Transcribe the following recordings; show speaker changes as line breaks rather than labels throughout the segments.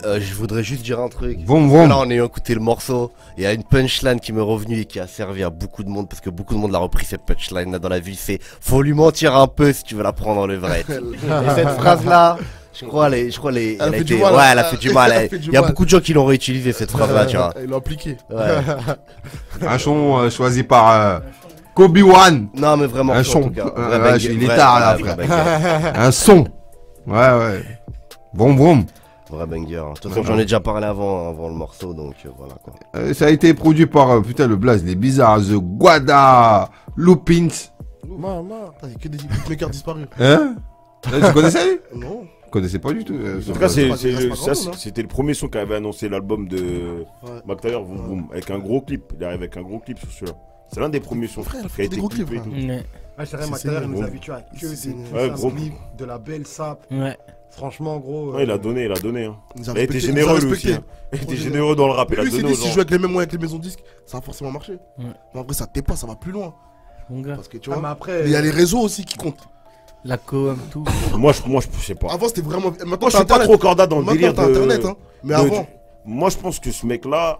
Je voudrais juste dire un truc.
Vroom, vroom.
Là, en ayant écouté le morceau, il y a une punchline qui m'est revenue et qui a servi à beaucoup de monde parce que beaucoup de monde l'a repris cette punchline là dans la vie. C'est faut lui mentir un peu si tu veux la prendre dans le vrai. Et cette phrase là, je crois, elle a été, ouais, elle a fait du mal. Il y a beaucoup de gens qui l'ont réutilisé cette phrase là, tu vois.
Ils l'ont appliqué.
Ouais.
Un son choisi par Kobe One.
Non, mais vraiment.
Un son. Il est tard là, frère.
Banger.
Un son. Ouais. Vroom, vroom.
Vrai banger. De toute façon, j'en ai déjà parlé avant le morceau, donc voilà quoi.
Ça a été produit par, putain, le blaze, il est bizarre, The Guada Loopins.
Il y a que des beatmakers disparus.
Hein? Tu connaissais lui?
Non.
Je connaissais pas du tout.
En tout cas,
c'est pas grand monde, hein.
c'était le premier son qui avait annoncé l'album de
Ouais.
McTayer, Vroom Vroom, avec un gros clip. Il arrive avec un gros clip sur celui-là. C'est l'un des premiers sons
Frère, il
qui a
fait des
été
gros clips,
clippé.
frère.
et
Ouais.
Ah, c'est vrai,
C'est
Mactaire nous
gros.
habitue à que
C'est-
des
Ouais,
des
gros.
clips, de la belle sape.
Ouais.
Franchement, gros.
Ouais, il a donné. Hein.
Il nous a
Il a été
respecté,
généreux
il nous a
lui aussi.
respecté.
Hein. Il était généreux dans le rap. Il a
Lui, il s'est
donné
dit,
aux
si je
gens.
joue avec les mêmes moyens que les maisons de disques, ça va forcément marcher.
Ouais.
Mais en vrai, ça t'est pas, ça va plus loin.
Mon gars.
Parce que tu
Ah, mais
vois,
après.
il y a les réseaux aussi qui comptent.
La com, tout.
Moi, je sais pas.
Avant, c'était vraiment. Maintenant,
Moi, je
t'as
suis pas
Internet.
trop corda dans le
Maintenant,
délire
t'as
de...
Internet, hein. Mais
de-
avant.
Moi, je pense que ce mec-là,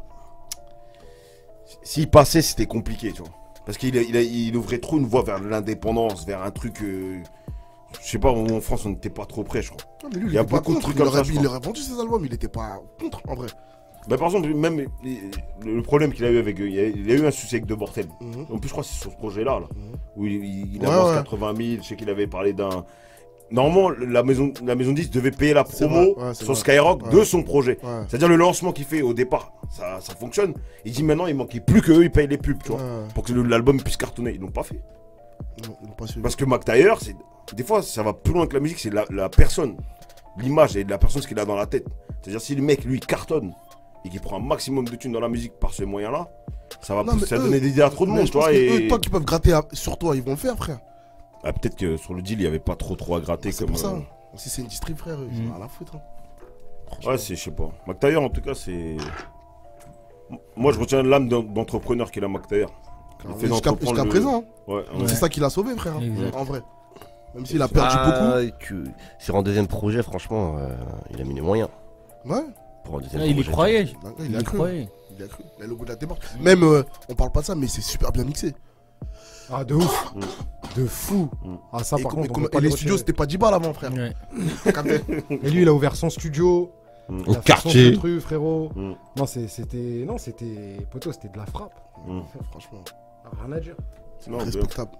s'il passait, c'était compliqué, tu vois. Parce qu'il ouvrait trop une voie vers l'indépendance, vers un truc... je sais pas, en France, on n'était pas trop près, je crois.
Non, mais lui,
Il y a
était pas
beaucoup de
contre.
trucs
Il
comme ça,
aurait-
je
Il
crois.
aurait vendu ses albums, il était pas contre, en vrai.
Bah, par exemple, même le problème qu'il a eu avec... Il a eu un souci avec De Mortel.
Mhm.
En plus, je crois que c'est sur ce projet-là, là, où il
Ouais,
avance
ouais.
80 000. Je sais qu'il avait parlé d'un... Normalement, la maison 10 devait payer la
C'est
promo
vrai, ouais, c'est
sur
vrai.
Skyrock
Ouais.
de son projet.
Ouais.
C'est-à-dire le lancement qu'il fait au départ, ça fonctionne. Il dit maintenant, il manquait plus qu'eux, ils payent les pubs, tu vois,
Ouais.
pour que l'album puisse cartonner. Ils l'ont pas fait.
Non, ils l'ont pas suivi.
Parce que McTayer, des fois, ça va plus loin que la musique, c'est la personne, l'image et la personne, ce qu'il a dans la tête. C'est-à-dire, si le mec, lui, cartonne et qu'il prend un maximum de thunes dans la musique par ce moyen-là, ça va
Non, mais
donner des idées à trop de
mais
monde,
je
tu
pense
vois.
que
Et...
eux, tant qu'ils peuvent gratter sur toi, ils vont le faire, frère.
Ah, peut-être que sur le deal, il n'y avait pas trop à gratter.
C'est
comme,
pour ça. Si c'est une distrib, frère, ils ont rien à foutre. Hein.
Ouais, je sais pas. McTayer, en tout cas, c'est. Moi, je retiens l'âme d'entrepreneur qu'il a, McTayer. Le fait
Jusqu'à
d'entreprendre le-
présent, hein.
Ouais,
C'est ça qui l'a sauvé, frère. hein,
Exact.
En vrai. Même s'il a perdu beaucoup.
Sur un deuxième projet, franchement, il a mis les moyens.
Ouais.
Pour un deuxième
Il y
projet.
croyait.
Il a cru.
croyait.
Il a cru. Il a le goût de la démarche. Même, on parle pas de ça, mais c'est super bien mixé.
Ah, de ouf. De fou. Ah, ça,
Et,
par
comme-
contre, on
comme-
peut pas
et
le
les studios,
retirer.
c'était pas 10 balles avant, frère.
Ouais.
T'as capté
Et lui, il a ouvert son studio.
Au
Il a fait
quartier.
son truc, frérot.
Mm.
Non, c'était. Non, c'était. Poto, c'était de la frappe.
Franchement,
Rien à dire.
Non, de-
respectable.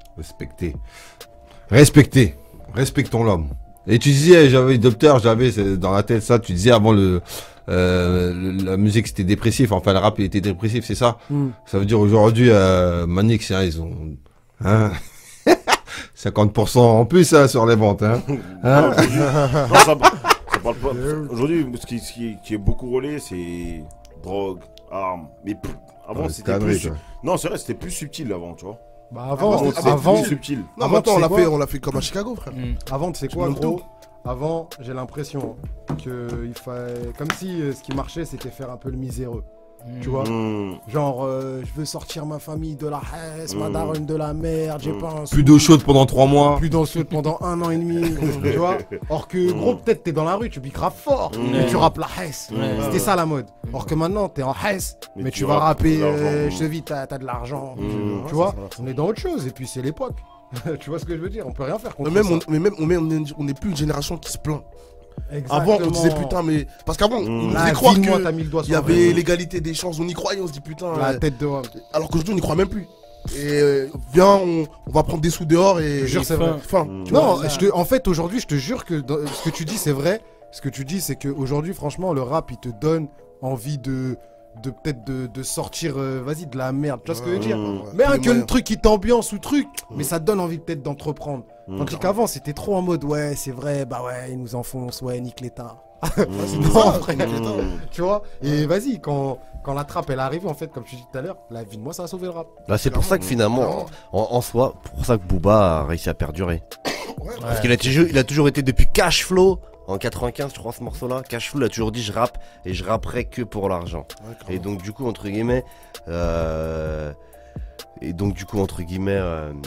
Respectons l'homme. Et tu disais, docteur, j'avais dans la tête ça, tu disais avant la musique c'était dépressif, enfin le rap il était dépressif, c'est ça? Ça veut dire aujourd'hui, Manix, hein, ils ont, hein, 50% en plus, hein, sur les ventes, hein. Hein?
Non, ça parle pas. Aujourd'hui, ce qui est beaucoup relayé, c'est drogue, armes. Mais avant,
Ouais,
c'était
conneries,
plus.
quoi.
Non, c'est vrai, c'était plus subtil avant, tu vois.
Bah, avant,
C'était
avant,
plus subtil.
Non,
Avant,
maintenant,
tu sais quoi
on l'a fait comme à Chicago, frère.
avant, tu sais
Tu
quoi,
me
gros?
tout.
Avant, j'ai l'impression que il fallait. Comme si ce qui marchait, c'était faire un peu le miséreux. Tu vois?
Mmh.
Genre, je veux sortir ma famille de la haisse, ma daronne de la merde, j'ai pas un sou,
Plus d'eau chaude pendant 3 mois.
plus dans le sud pendant 1 an et demi, tu vois? Or que, gros, peut-être t'es dans la rue, tu piques grave fort, mais tu rappes la haisse.
Ouais.
C'était ça la mode. Or que maintenant, t'es en haisse, mais tu vas
rappes
rapper,
de l'argent.
je te vis, t'as de l'argent.
Mmh.
Tu vois? On est dans autre chose, et puis c'est l'époque. Tu vois ce que je veux dire? On peut rien faire contre
Mais
ça.
on n'est plus une génération qui se plaint. Avant, on disait putain, mais. Parce qu'avant, on nous
Là,
faisait croire
dis-moi,
que.
t'as mis le doigt
Il
sur
y
le
avait
vrai.
l'égalité des chances, on y croyait, on se dit putain.
La tête de homme.
Alors qu'aujourd'hui, on n'y croit même plus. Et viens, on va prendre des sous dehors et.
Je te jure, c'est
et
vrai.
Fin. Tu
Non,
vois,
en fait, aujourd'hui, je te jure que ce que tu dis, c'est vrai. Ce que tu dis, c'est qu'aujourd'hui, franchement, le rap, il te donne envie de peut-être de sortir, vas-y, de la merde. Tu vois ce que je veux dire? Mais un que le truc qui t'ambiance ou truc, mais ça te donne envie peut-être d'entreprendre. Tandis qu'avant, c'était trop en mode, ouais, c'est vrai, bah ouais, ils nous enfoncent, ouais, nique l'État. Non, frère, tu vois? Et vas-y, quand la trappe, elle arrive, en fait, comme tu dis tout à l'heure, la vie de moi, ça a sauvé le rap.
Bah, c'est pour ça que finalement, en soi, pour ça que Booba a réussi à perdurer. Parce qu'il a toujours été depuis Cash Flow. En 95, je crois, ce morceau-là, Cash Flow, il a toujours dit je rappe et je rapperai que pour l'argent. Et donc, du coup, entre guillemets, Et donc du coup entre guillemets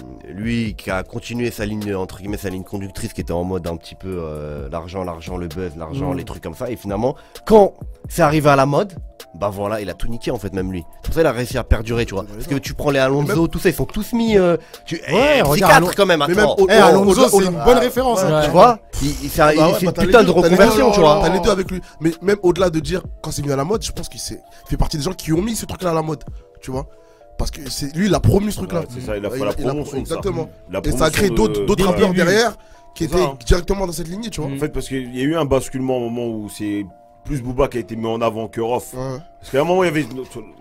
lui qui a continué sa ligne entre guillemets sa ligne conductrice qui était en mode un petit peu l'argent, le buzz, les trucs comme ça, et finalement quand c'est arrivé à la mode, bah voilà, il a tout niqué en fait, même lui. C'est pour ça il a réussi à perdurer, tu vois. Parce que tu prends les Alonso, tout ça, ils sont tous mis psychiatre quand même, attends.
Alonso c'est une bonne référence,
tu vois. C'est une putain de reconversion, tu vois.
T'as les deux avec lui. Mais même au-delà de dire quand c'est venu à la mode, je pense qu'il fait partie des gens qui ont mis ce truc là à la mode, tu vois. Parce que c'est lui, il a promu ce truc-là.
C'est ça, il a fait la promotion.
Exactement. Et ça a créé d'autres rappeurs derrière qui étaient directement dans cette lignée, tu vois.
En fait, parce qu'il y a eu un basculement au moment où c'est plus Booba qui a été mis en avant que Rof. Parce qu'à un moment, il y avait.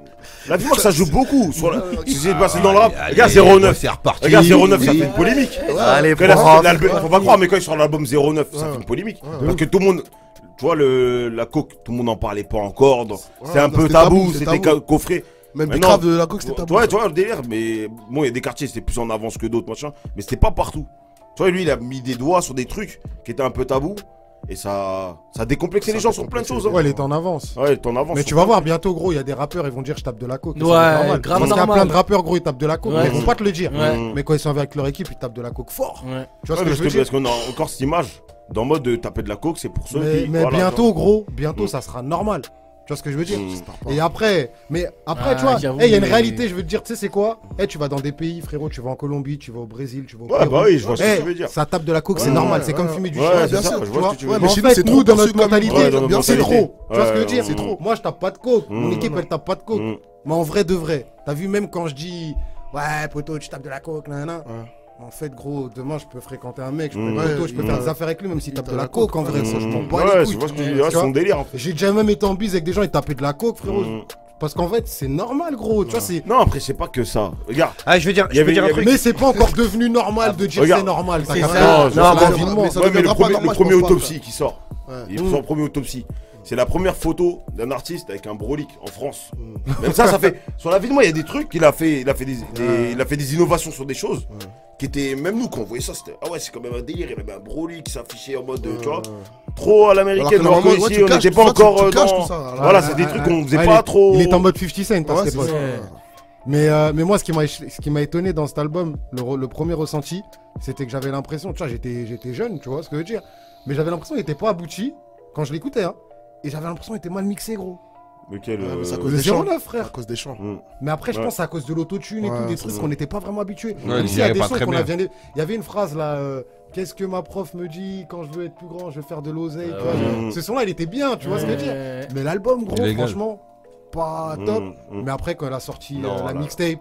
La vie, ça joue beaucoup. Ce qui s'est passé dans le rap. Regarde 09, c'est reparti. Regarde 09, ça fait une polémique.
Allez,
faut pas croire, mais quand il sort l'album 09, ça fait une polémique. Parce que tout le monde. Tu vois, la coke, tout le monde n'en parlait pas encore. C'est un peu tabou, c'était coffré.
Même des graves de la coke, c'était tabou.
Ouais, tu vois, le délire, mais bon, il y a des quartiers, c'était plus en avance que d'autres, machin, mais c'était pas partout. Tu vois, lui, il a mis des doigts sur des trucs qui étaient un peu tabous, et ça a décomplexé les gens sur plein de choses.
Ouais, il est en avance.
Ouais, il est en avance.
Mais tu vas voir, bientôt, gros, il y a des rappeurs, ils vont dire je tape de la coke.
Ouais,
grave.
grave
Parce qu'il y a
normal.
plein de rappeurs, gros, ils tapent de la coke, mais ils vont pas te le dire.
Ouais.
Mais quand ils sont avec leur équipe, ils tapent de la coke fort.
Ouais.
Tu vois ce que je veux dire?
Parce qu'on a encore cette image, dans le mode de taper de la coke, c'est pour ceux qui.
Mais
voilà,
bientôt, gros, bientôt, ça sera normal. Tu vois ce que je veux dire? Et après, tu vois,
j'avoue,
il y a une
mais-
réalité, je veux te dire, tu sais, c'est quoi? Tu vas dans des pays, frérot, tu vas en Colombie, tu vas au Brésil, tu vas au
Ouais,
Pérou.
bah oui, je vois ce que tu veux dire.
Ça tape de la coke, c'est normal, c'est comme fumer du
Ouais,
shit.
bien sûr,
sûr,
je
tu
vois ce que tu veux
vois.
dire.
Mais en
chez nous,
fait,
c'est
nous,
trop
dans
pour
notre
ceux comme-
mentalité,
Ouais, dans notre
c'est
mentalité.
trop. Tu vois ce que je veux dire?
C'est trop.
Moi, je tape pas de coke. Mon équipe, elle tape pas de coke. Mais en vrai de vrai, t'as vu, même quand je dis, ouais, poto, tu tapes de la coke, nanana. En fait, gros, demain, je peux fréquenter un mec, je peux faire des affaires avec lui, même s'il tape de la coke, en vrai, ça, je m'en bats
Ouais,
les
je
couilles.
vois ce que tu veux
Tu
dire, c'est
vois
son délire. En fait.
J'ai déjà même été en bise avec des gens, ils tapaient de la coke, frérot. Parce qu'en fait, c'est normal, gros. Tu vois, c'est.
Non, après, c'est pas que ça. Regarde.
Ah, je veux dire
Il y avait-
un
il y avait-
truc.
Mais c'est pas encore devenu normal de dire
Regarde.
c'est normal.
C'est
t'as
ça.
capté?
Non,
C'est
mais
l'environnement.
mais ça
Ouais, mais
deviendra pas normal, je
premier
pense pas,
autopsie qui sort. Il sort le premier autopsie. C'est la première photo d'un artiste avec un brolic en France. Même ça fait. Sur la vie de moi, il y a des trucs qu'il a fait. Il a fait des innovations sur des choses qui étaient. Même nous, quand on voyait ça, c'était. Ah ouais, c'est quand même un délire. Il avait un brolic qui s'affichait en mode. Tu vois, trop à l'américaine.
Alors que
Alors que
normalement,
ici,
ouais, tu
on
caches
n'était pas
tout ça,
encore
tu caches
dans.
tout ça.
Voilà, c'est des trucs qu'on faisait
Ouais,
pas trop.
Il est en mode 50 Cent à
Ouais,
cette
c'est
époque.
ça.
Mais moi, ce qui m'a étonné dans cet album, le premier ressenti, c'était que j'avais l'impression, tu vois, j'étais jeune, tu vois ce que je veux dire. Mais j'avais l'impression qu'il était pas abouti quand je l'écoutais, hein. Et j'avais l'impression qu'il était mal mixé, gros.
Lequel
Ouais, mais c'est à cause
Le
des chants.
09, frère.
À cause des chants.
Mais après, je
Ouais.
pense que c'est à cause de l'autotune et
Ouais,
tout, des
c'est
trucs
vrai.
qu'on n'était pas vraiment habitués.
Ouais,
Même
il
s'il y a
dirait
des
pas
sons
très
qu'on a
bien.
Il y avait une phrase là, qu'est-ce que ma prof me dit quand je veux être plus grand, je veux faire de l'oseille. tu vois.
ouais.
Ce son-là, il était bien, tu vois ce que je veux dire. Mais l'album, gros,
Illégal.
franchement, pas top. Mais après, quand elle a sorti
Non,
la
là.
mixtape,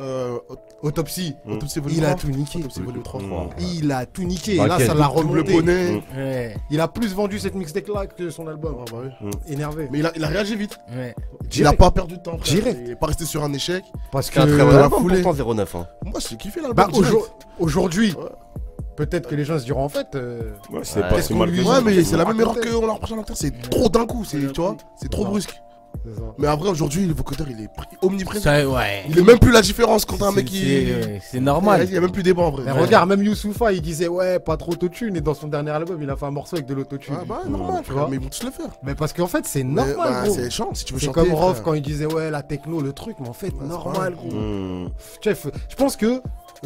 Autopsie,
Autopsie volume
il a
3.
tout niqué.
Autopsie volume 3.
Il a tout niqué. Et
Bah,
là,
quel
ça l'a
Double
remonté.
poney.
Ouais.
Il a plus vendu cette mixtape-là que son album.
Ah, bah oui.
Énervé.
Mais il a réagi vite.
Ouais.
Il a pas perdu de temps. frère.
Direct.
Il est pas resté sur un échec.
Parce
C'est un très bon
la
album
foulée.
pourtant 09 hein.
Moi, j'ai kiffé
bah,
l'album. direct.
aujourd'hui,
Ouais.
peut-être que les gens se diront en fait.
Ouais, c'est
Ouais.
pas
Qu'est-ce
si
qu'on
mal
lui
que
dit
ça.
Ouais, mais c'est la
À
même erreur
côté.
qu'on leur reproche à l'acteur. C'est trop d'un coup. Tu vois, c'est trop
Non.
brusque.
C'est ça.
Mais après, aujourd'hui, le vocodeur, il est omniprésent.
Ça, ouais.
Il est même plus la différence quand t'as un mec qui.
C'est normal.
Il y a même plus débat en vrai.
Mais regarde, même Youssoupha, il disait ouais, pas trop autotune. Et dans son dernier album, il a fait un morceau avec de l'autotune.
Ah bah normal,
Tu
frère,
vois.
mais ils vont tous le faire.
Mais parce qu'en fait, c'est
Mais,
normal,
bah,
gros.
c'est chiant si tu veux
C'est
chanter.
comme Rof
frère.
quand il disait ouais, la techno, le truc. Mais en fait,
c'est
normal, gros.
Mmh.
Tu vois, je pense que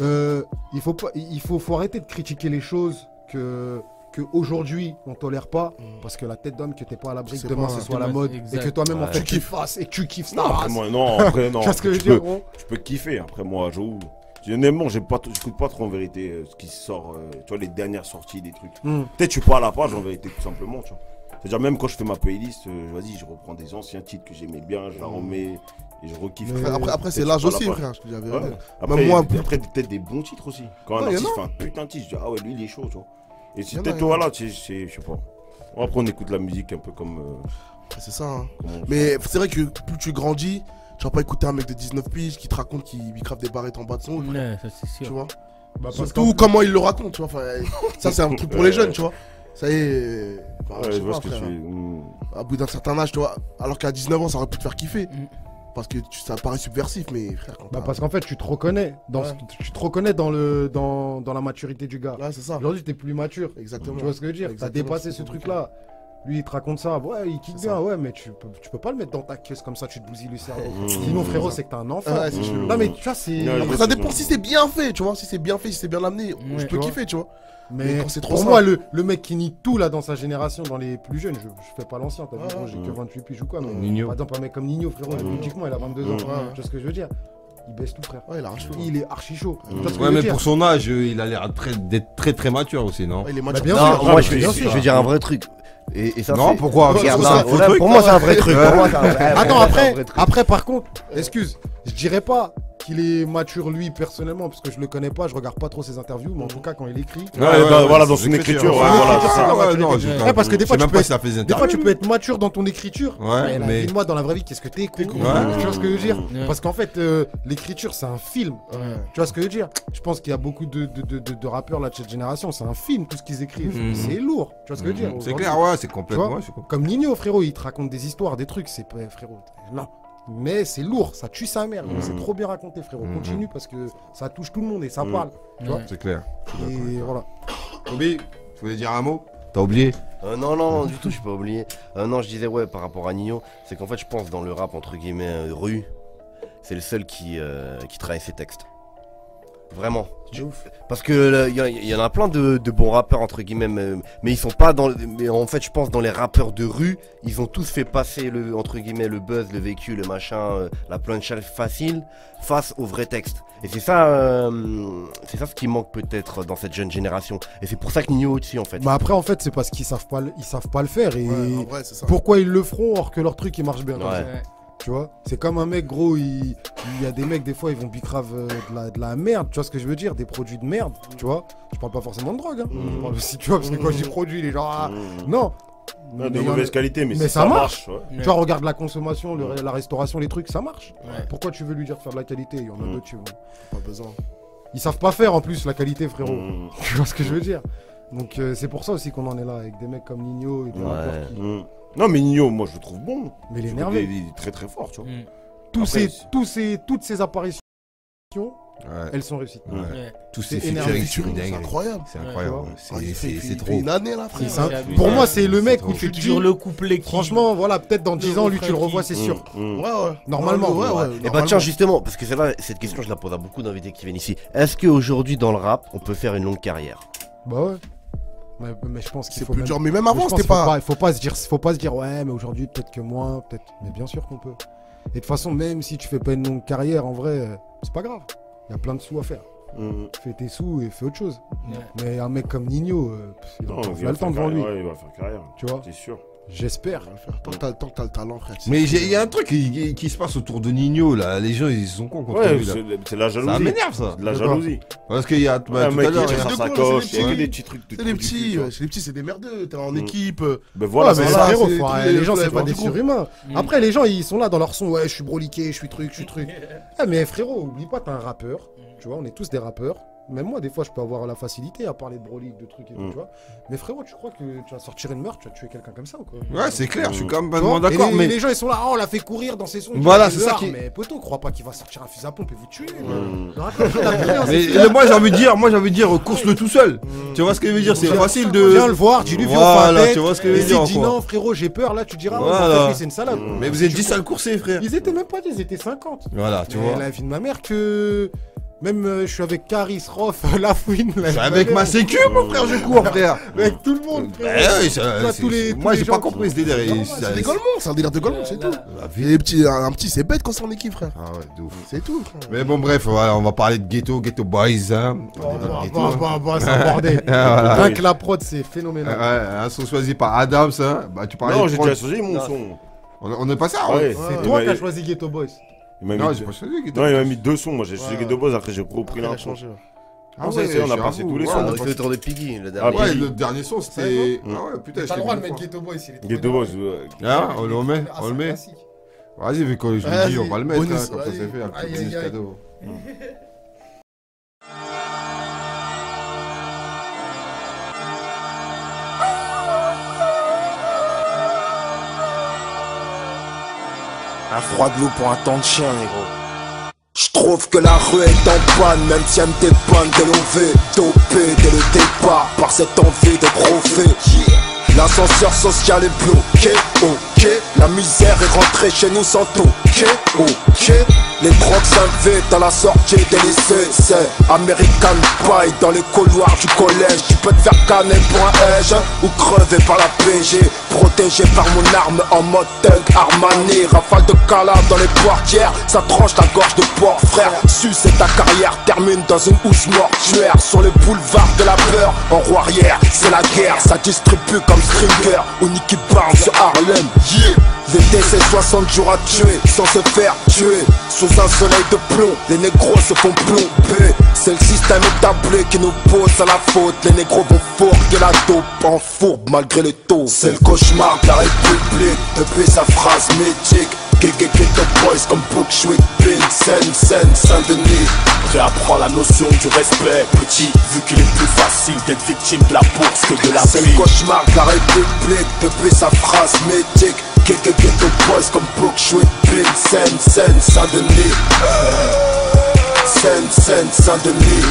il faut arrêter de critiquer les choses que aujourd'hui on tolère pas parce que la tête d'homme que t'es pas à l'abri que
C'est
demain
pas-
ce soit la mode
Exact.
et que toi-même en
Ouais.
fait
Tu
tu
kiffes.
fasses et que tu kiffes
Non,
ça.
après moi, non, après, non.
Tu vois ce que je
Tu
veux dire,
peux-
gros.
Je peux kiffer, après moi, j'avoue. Honnêtement, j'écoute pas trop en vérité ce qui sort, tu vois, les dernières sorties des trucs. Peut-être je suis pas à la page en vérité, tout simplement, tu vois. C'est-à-dire, même quand je fais ma playlist, vas-y, je reprends des anciens titres que j'aimais bien, je la remets et je rekiffe.
Frère, Après, c'est
Peut-être
l'âge
je suis
aussi,
pas à la
frère. Je te dis la
page.
vérité.
Ouais. Après,
Même moi,
après, peut-être des bons titres aussi. Quand un
Ouais, y en
artiste
a.
fait un putain de titre, je dis, ah ouais, lui, il est chaud, tu vois. Et
Y
c'est
en a,
peut-être,
y en a.
voilà, je sais pas. Après, on écoute la musique un peu comme.
C'est ça. Hein.
comme on-
Mais c'est vrai que plus tu grandis, tu vas pas écouter un mec de 19 piges qui te raconte qu'il crave des barrettes en bas de son.
Ouais, ça c'est
Tu
sûr.
vois.
Bah, parce
Surtout
qu'en
comment il le raconte, tu vois. Enfin, ça, c'est un truc pour les jeunes, tu vois. Ça y est. Enfin,
Ouais,
je
je
sais
vois
pas,
ce que tu
frère.
veux.
À bout d'un certain âge, tu vois. Alors qu'à 19 ans, ça aurait pu te faire kiffer.
Mm.
Parce que ça paraît subversif, mais frère, quand
Bah,
t'as-
parce qu'en fait tu te reconnais dans
Ouais.
tu te reconnais dans la maturité du gars.
Là, c'est ça.
Aujourd'hui t'es plus mature.
Exactement.
Tu vois ce que je veux dire? T'as
Exactement,
dépassé
c'est
ce
ça.
truc là. Lui, il te raconte ça. Ouais, il kick bien, ouais, mais tu peux pas le mettre dans ta caisse comme ça, tu te bousilles le cerveau. Sinon, frérot, c'est que t'as un enfant.
Ouais, c'est chelou.
Non, mais tu vois, c'est.
Après, ça dépend si c'est bien fait, tu vois. Si c'est bien fait, si c'est bien amené, je peux
tu
kiffer, tu vois.
Mais
quand c'est trop
pour
simple.
moi, le mec qui nie tout là dans sa génération, dans les plus jeunes, je fais pas l'ancien, t'as vu, moi j'ai que 28 piges ou quoi, mais
Nino.
par exemple, un mec comme Nino, frérot, logiquement, il a 22 ans. Tu vois ce que je veux dire? Il baisse tout, frère.
Ouais, il a archi chaud.
Il est archi chaud. Tu vois ce que je
Ouais,
veux
mais
dire?
pour son âge, il a l'air d'être très très mature aussi, non?
Il est
Bah,
mature.
bien
Non,
sûr.
moi,
bien sûr.
je vais dire un vrai truc. Et ça,
Non,
c'est-
pourquoi?
Regarde,
C'est un
non,
faux
là,
truc.
pour moi, c'est un vrai truc. Pour moi, c'est un vrai-
Attends,
un
après,
vrai truc.
après, par contre, excuse, je dirais pas qu'il est mature lui personnellement, parce que je le connais pas, je regarde pas trop ses interviews, mais en tout cas, quand il écrit.
Voilà, dans son écriture, ouais, voilà, c'est ça.
Ouais, non,
Ouais, parce que des fois,
je sais
tu
même
peux
pas
être-
s'il a fait des
Des fois,
interviews.
tu peux être mature dans ton écriture.
Ouais, mais-
Dis-moi, dans la vraie vie, qu'est-ce que t'écoutes? Tu vois ce que je veux dire? Parce qu'en fait, l'écriture, c'est un film. Tu vois ce que je veux dire? Je pense qu'il y a beaucoup de rappeurs là de cette génération, c'est un film, tout ce qu'ils écrivent. C'est lourd. Tu vois ce que je veux dire?
C'est
Aujourd'hui.
clair, ouais, c'est
Tu
complètement.
vois
ouais, c'est
Comme Nino, frérot, il te raconte des histoires, des trucs, c'est pas, frérot, non. Mais c'est lourd, ça tue sa mère, c'est trop bien raconté, frérot. Continue parce que ça touche tout le monde et ça parle. Tu vois?
C'est clair.
Et voilà.
Toby, tu voulais dire un mot? T'as oublié?
Non, du tout, je peux pas oublier. Non, je disais, ouais, par rapport à Nino, c'est qu'en fait, je pense dans le rap, entre guillemets, rue, c'est le seul qui travaille ses textes. Vraiment. Parce que il y en a plein de bons rappeurs, entre guillemets, mais ils sont pas dans. Mais en fait, je pense dans les rappeurs de rue, ils ont tous fait passer le, entre guillemets, le buzz, le vécu, le machin, la punchline facile face au vrai texte. Et c'est ça ce qui manque peut-être dans cette jeune génération. Et c'est pour ça que Nino est au-dessus, en fait.
Bah après, en fait, c'est parce qu'ils savent pas le faire. Et
Ouais, en vrai, c'est ça.
pourquoi ils le feront alors que leur truc il marche bien comme
Ouais.
ça. Tu vois, c'est comme un mec gros, il y a des mecs des fois ils vont bicrave de la merde, tu vois ce que je veux dire, des produits de merde, tu vois. Je parle pas forcément de drogue, hein. Je parle aussi, tu vois, parce que quand je dis produit, les gens, non.
Ouais, de
Mais
mauvaise qualité, mais
ça marche.
ouais.
Tu vois, regarde la consommation, la restauration, les trucs, ça marche.
Ouais.
Pourquoi tu veux lui dire de faire de la qualité? Il y en a d'autres, tu vois.
Pas besoin.
Ils savent pas faire en plus la qualité, frérot.
Mm.
Tu vois ce que je veux dire? Donc c'est pour ça aussi qu'on en est là avec des mecs comme Nino et des rappeurs qui-
Non, mais Nino, moi je le trouve bon.
Mais il est
Je trouve
énervé.
qu'il est très très fort, tu vois.
Toutes
Après,
ces apparitions,
Ouais.
elles sont réussies.
Ouais. Tous
C'est
ces
énervé.
featuring, c'est une
C'est
dinguerie.
incroyable.
C'est incroyable.
Ouais.
ouais.
Ah, il fait
C'est
il
trop.
fait une année là, frère.
C'est un-
c'est abusé.
Pour moi, c'est le mec
trop.
où tu te dis,
Toujours le couplet qui.
franchement, voilà, peut-être dans 10 ans, lui, tu le revois, c'est sûr.
Ouais, ouais.
Normalement,
ouais, ouais.
Et bah tiens, justement, parce que c'est là, cette question, je la pose à beaucoup d'invités qui viennent ici. Est-ce qu'aujourd'hui, dans le rap, on peut faire une longue carrière?
Bah ouais. Mais je pense qu'il
C'est
faut
plus
même-
dur. Mais même
mais
avant,
je pense
c'était
qu'il
pas.
faut pas se dire, ouais, mais aujourd'hui, peut-être que moins, peut-être. Mais bien sûr qu'on peut. Et de toute façon, même si tu fais pas une longue carrière, en vrai, c'est pas grave. Il y a plein de sous à faire. Fais tes sous et fais autre chose. Mais un mec comme Nino, il a
Non,
encore le temps devant lui.
Ouais, il va faire carrière.
Tu vois,
C'est sûr.
j'espère.
Tant que t'as le talent, frère.
Mais il y a un truc qui se passe autour de Nino là, les gens ils sont cons contre
Ouais,
lui là.
c'est la jalousie.
Ça m'énerve ça.
De la
D'accord.
jalousie.
Parce qu'il y a tout
Ouais, un
à
mec qui
l'heure.
tire
il y a-
de
sa
gauche,
sacoche,
c'est
il y a que
des
des
petits.
petits trucs.
C'est les petits, les petits, c'est des merdeux. T'es en équipe.
Ben voilà,
Ouais,
c'est
mais
ça.
frérot,
c'est
faut
tous
arrêter.
les-
Les gens,
tous
c'est
les
pas des
gros.
surhumains. Après, les gens, ils sont là dans leur son. Ouais, je suis broliqué, je suis truc, je suis truc. Ah, mais frérot, oublie pas, t'es un rappeur. Tu vois, on est tous des rappeurs. Même moi, des fois, je peux avoir la facilité à parler de brolique, de trucs et tout, tu vois. Mais frérot, tu crois que tu vas sortir une meurtre, tu vas tuer quelqu'un comme ça ou quoi?
Ouais, c'est clair, je suis quand même
Tu vois.
vraiment d'accord,
Et les,
mais
les gens, ils sont là, oh, on l'a fait courir dans ses sons.
Voilà,
il
c'est
fait
ça
dehors.
qui-
Mais poteau, crois pas qu'il va sortir un fusil à pompe et vous tuer. Le rappeur, il a plus rien,
mais
c'est
moi j'ai envie de dire course-le tout seul. Tu vois ce que je veux dire, c'est facile de
Viens le voir, dis-lui, viens
Voilà,
au fin tête.
tu vois ce que je
Et
veux dire,
s'il dit
quoi.
non, frérot, j'ai peur, là, tu diras, oh,
Voilà.
en fait, c'est une salade.
Mais vous êtes 10 à le courser, frère.
Ils étaient même pas 10, ils étaient 50.
Voilà, tu
Mais
vois.
la vie de ma mère que. Même je suis avec Caris, Rof, Lafouine.
Je suis avec ma sécu, mon frère, je cours, frère.
Avec tout le monde,
Eh
frérot.
oui,
Toi, tous les-
moi
tous
j'ai
les
pas
gens
compris ce délire.
C'est des golemons, c'est un délire de golemons, c'est tout.
La
Et
vie.
les petits, un petit, c'est bête quand c'est en équipe, frère.
Ah ouais, de ouf.
C'est tout, frère.
Mais bon, bref, voilà, on va parler de Ghetto Boys. Hein.
C'est un bordel.
Voilà.
Rien que la prod, c'est
Ouais,
phénoménal.
un son choisi par Adams. Hein. Bah, tu parlais
Non,
de
j'ai
prod.
déjà choisi mon son.
On est pas ça,
Ouais.
ouais.
C'est
Il
toi
m'a-
qui as choisi Ghetto Boys.
Il m'a
Non,
mis
j'ai
deux-
pas choisi Ghetto
Non, il m'a
Boys.
mis deux sons. Moi, j'ai choisi
Ouais.
Ghetto Boys. Après, j'ai repris
Il a
l'un.
changé.
Ah
On a passé tous les sons.
On a fait le tour de Piggy, le
Ah,
dernier.
Ouais, le dernier son c'était. Ah ouais, putain,
T'as le droit de mettre
je
Ghetto Boys, il est trop
Ghetto Boys.
Ah, on le met,
Ah,
on
c'est
le met.
classique.
Vas-y, vu que je l'ai
Vas-y,
dit, on va le mettre,
bonus,
hein, comme ça
vas-y.
c'est fait, un
Aïe,
petit bonus
aïe, aïe.
cadeau.
Un froid de loup pour un temps de chien, négro. J'trouve que la rue est en panne, même si elle me dépanne dès l'OV, dopé dès le départ par cette envie de trophée. L'ascenseur social est bloqué, ok. La misère est rentrée chez nous sans toquer, ok. Les drogues s'invitent à la sortie des lycées. C'est American Pie dans les couloirs du collège. Tu peux te faire canner pour un edge ou crever par la PG. Protégé par mon arme en mode thug Armani. Rafale de cala dans les portières, ça tranche ta gorge de porc, frère. Suce et ta carrière termine dans une housse mortuaire. Sur les boulevards de la peur, en roue arrière, c'est la guerre. Ça distribue comme Stringer ou Nicky Barnes sur Harlem, yeah. L'été c'est 60 jours à tuer sans se faire tuer. Sous un soleil de plomb, les négros se font plomber. C'est le système établi qui nous pose à la faute. Les négros vont fourguer la dope en fourbe malgré les taux. C'est le cauchemar de la République depuis sa phrase mythique. Ghetto Boys comme Bushwick, Bin, Sen, Saint-Denis. Réapprends la notion du respect, petit, vu qu'il est plus facile d'être victime de la bourse que de la vie. C'est le cauchemar de la République depuis sa phrase mythique. Ghetto Boys comme Bushwick, Bin, Sen, Saint-Denis. Saint-Denis.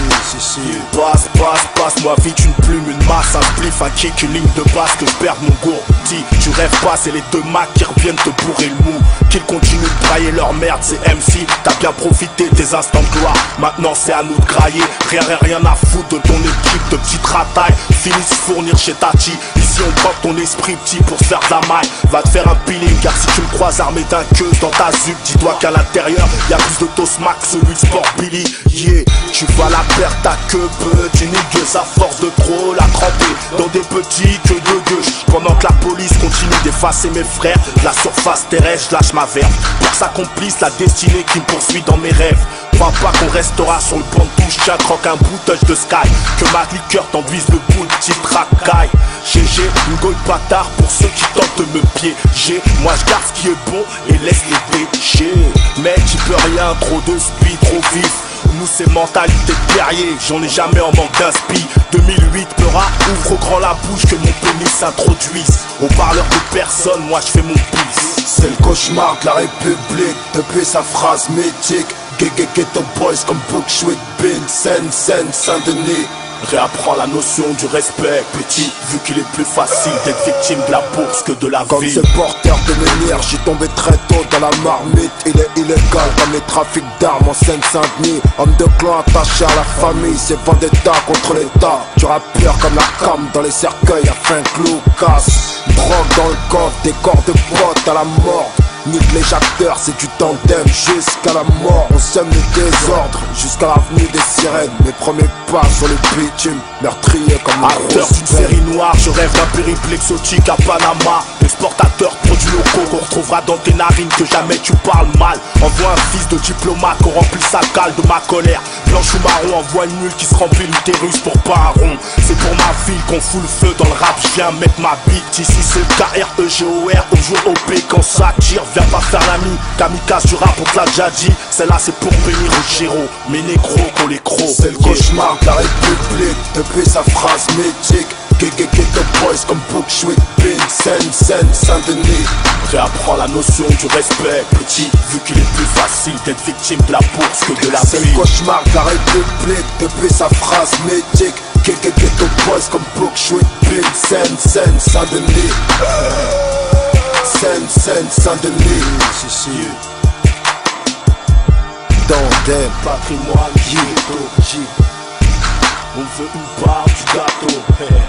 Passe-moi vite une plume, une masse, un spliff, un kick, une ligne de basse que je perde mon gourdi. Tu rêves pas, c'est les deux macs qui reviennent te bourrer le mou. Qu'ils continuent de brailler leur merde, c'est MC. T'as bien profité des instants de gloire. Maintenant c'est à nous de grailler. Rien à foutre de ton équipe de petite rataille. Finis de fournir chez Tati. Ici on bloque ton esprit petit pour se faire de la maille. Va te faire un peeling car si tu me croises armé d'un queue dans ta zup, dis-toi qu'à l'intérieur y'a plus de Tosmac que celui de Sport Billy. Yeah, tu vas la perdre ta queue, petit nigueuse à force de trop la tremper dans des petits queues de gueuche. Pendant que la police continue d'effacer mes frères, la surface terrestre, je lâche ma verve pour s'accomplisse la destinée qui me poursuit dans mes rêves. Crois pas qu'on restera sur le banc de touche, tiens, croque un bout de sky. Que ma liqueur t'enduise le boule, petite racaille. GG, une gold bâtard pour ceux qui tentent de me piéger. Moi je garde ce qui est bon et laisse les déchets. Mec, j'y peux rien, trop de speed, trop vif. Nous c'est mentalité de guerrier, j'en ai jamais en manque d'inspi. 2008 pleura, ouvre grand la bouche que mon pénis s'introduise. Au parleur de personne, moi je fais mon pisse. C'est le cauchemar de la République depuis sa phrase mythique. Ghetto Boys comme Bushwick, Bin, Sen, Saint-Denis. Réapprends la notion du respect, petit, vu qu'il est plus facile d'être victime de la bourse que de la vie. Comme ce porteur de menhir, j'y tombé très tôt dans la marmite. Il est illégal comme les trafics d'armes en Seine-Saint-Denis. Homme de clan attaché à la famille, c'est vendetta contre l'État. Tu rappeur comme la cam dans les cercueils à fin clou, casse. Drogue dans le coffre, des corps de potes à la mort. Nique les acteurs, c'est du tandem jusqu'à la mort. On sème le désordre jusqu'à l'avenue des sirènes. Mes premiers pas sur le bitume, meurtrier comme acteur d'une série noire. Je rêve d'un périple exotique à Panama. Exportateur de produits locaux qu'on retrouvera dans tes narines, que jamais tu parles mal. Envoie un fils de diplomate qu'on remplit sa cale de ma colère. Blanche ou marron, envoie une mule qui se remplit l'utérus pour pas un rond. C'est pour ma ville qu'on fout le feu dans le rap. Je viens mettre ma bite ici, c'est le KREGOR. Au jour OP quand ça tire. Viens pas faire l'ami, kamikaze du rap, on te l'a déjà dit. Celle-là c'est pour bénir au Giro, mais négro qu'on les crocs. C'est le cauchemar de la République depuis sa phrase mythique. Ghetto Boys comme Bushwick, Bin, Sen, Saint-Denis. Réapprends la notion du respect, petit, vu qu'il est plus facile d'être victime de la bourse que de la vie. C'est le cauchemar de la République depuis sa phrase mythique. Ghetto Boys comme Bushwick, Bin, Sen, Saint-Denis. Saint-Denis, dans des patrimoines ghetto. On veut une part du gâteau.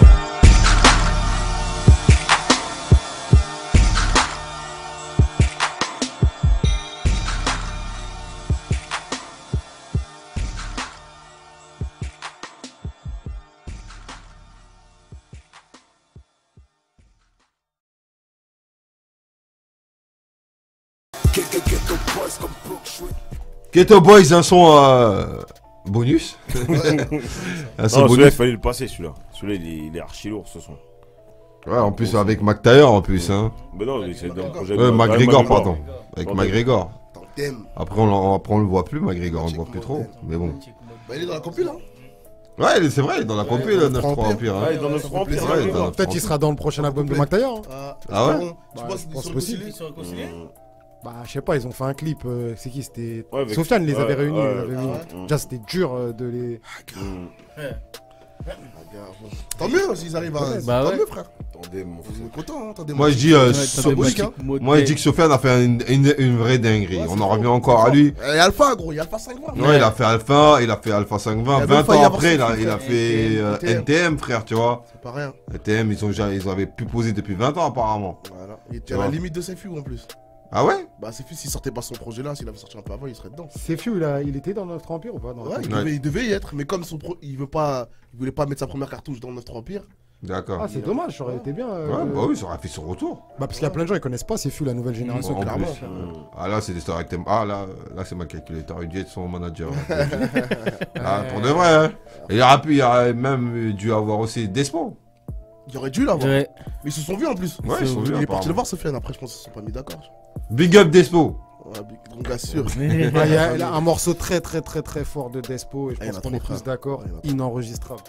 Ghetto Boys, un son bonus. Un son
Non, celui-là, il
bonus.
fallait le passer, celui-là. Celui-là, il est archi lourd, ce son.
Ouais, en plus avec McTayer en plus. Hein.
Mais non, c'est dans le projet de
McGregor, pardon. Avec
Dans
McGregor.
Dans le thème.
Après, on le voit plus, McGregor, on le voit plus trop. Mais bon.
Bah, il est dans la compil, hein.
Ouais, c'est vrai, il est dans la compil, le 9-3 Empire. hein.
Ouais, dans notre empire.
Ouais, il est dans notre
Peut-être qu'il sera dans le prochain album de McTayer. Hein.
Ah ouais?
Tu
Bah,
penses
je
qu'ils
pense
sont
possible.
réconciliés
Bah, je sais pas, ils ont fait un clip. C'est qui? C'était.
Ouais, avec-
Sofiane les avait
ouais,
réunis.
ouais,
les avait mis.
ouais.
Déjà, c'était dur de les.
Tant mieux s'ils arrivent à.
Bah
Tant
ouais.
mieux, frère.
Attendez, mon frère.
On est content, hein. Attendez,
Moi je dis, moi je dis que Sofiane a fait une vraie dinguerie.
Ouais,
On
c'est
en
fort,
revient encore à
c'est
lui.
fort. Et Alpha, gros, il y a Alpha 520.
Ouais, il a fait Alpha, il a fait Alpha 520.
Il a
20
même failli
ans
avoir
après,
son
il a
fils,
fait
NTM.
NTM, frère, tu vois.
C'est pas rien.
NTM, ils avaient pu poser depuis 20 ans apparemment.
Voilà. Il était
Tu
à la
vois.
limite de Sefu en plus.
Ah ouais?
Bah, Sefu, s'il sortait pas son projet là, s'il avait sorti un peu avant, il serait dedans.
Sefiu, il était dans notre empire ou pas dans
Ouais,
notre-
il devait y être, mais comme il voulait pas mettre sa première cartouche dans notre empire.
D'accord.
Ah, c'est dommage, ça aurait été bien.
Ouais, bah oui, ça aurait fait son retour.
Bah, parce qu'il y a plein de gens, ils connaissent pas Sefiu, la nouvelle génération,
En
clairement.
plus. Ah là, c'est des stars avec thème. Ah là c'est mal calculé. T'aurais dû être son manager. Ah, pour de vrai, hein. Et il aurait même dû avoir aussi Despo.
Il aurait dû l'avoir.
Ouais.
Mais ils se sont vus en plus.
Ouais, ils sont vus.
Il est parti le
apparemment.
voir, Sofiane. Après, je pense qu'ils se sont pas mis d'accord.
Big up Despo.
Ouais, donc, bien sûr.
Ah, il y a un morceau très fort de Despo et je
Ah, il y en
pense
a
qu'on est
trop,
tous
frère.
d'accord.
Ah, il y en a
Inenregistrable.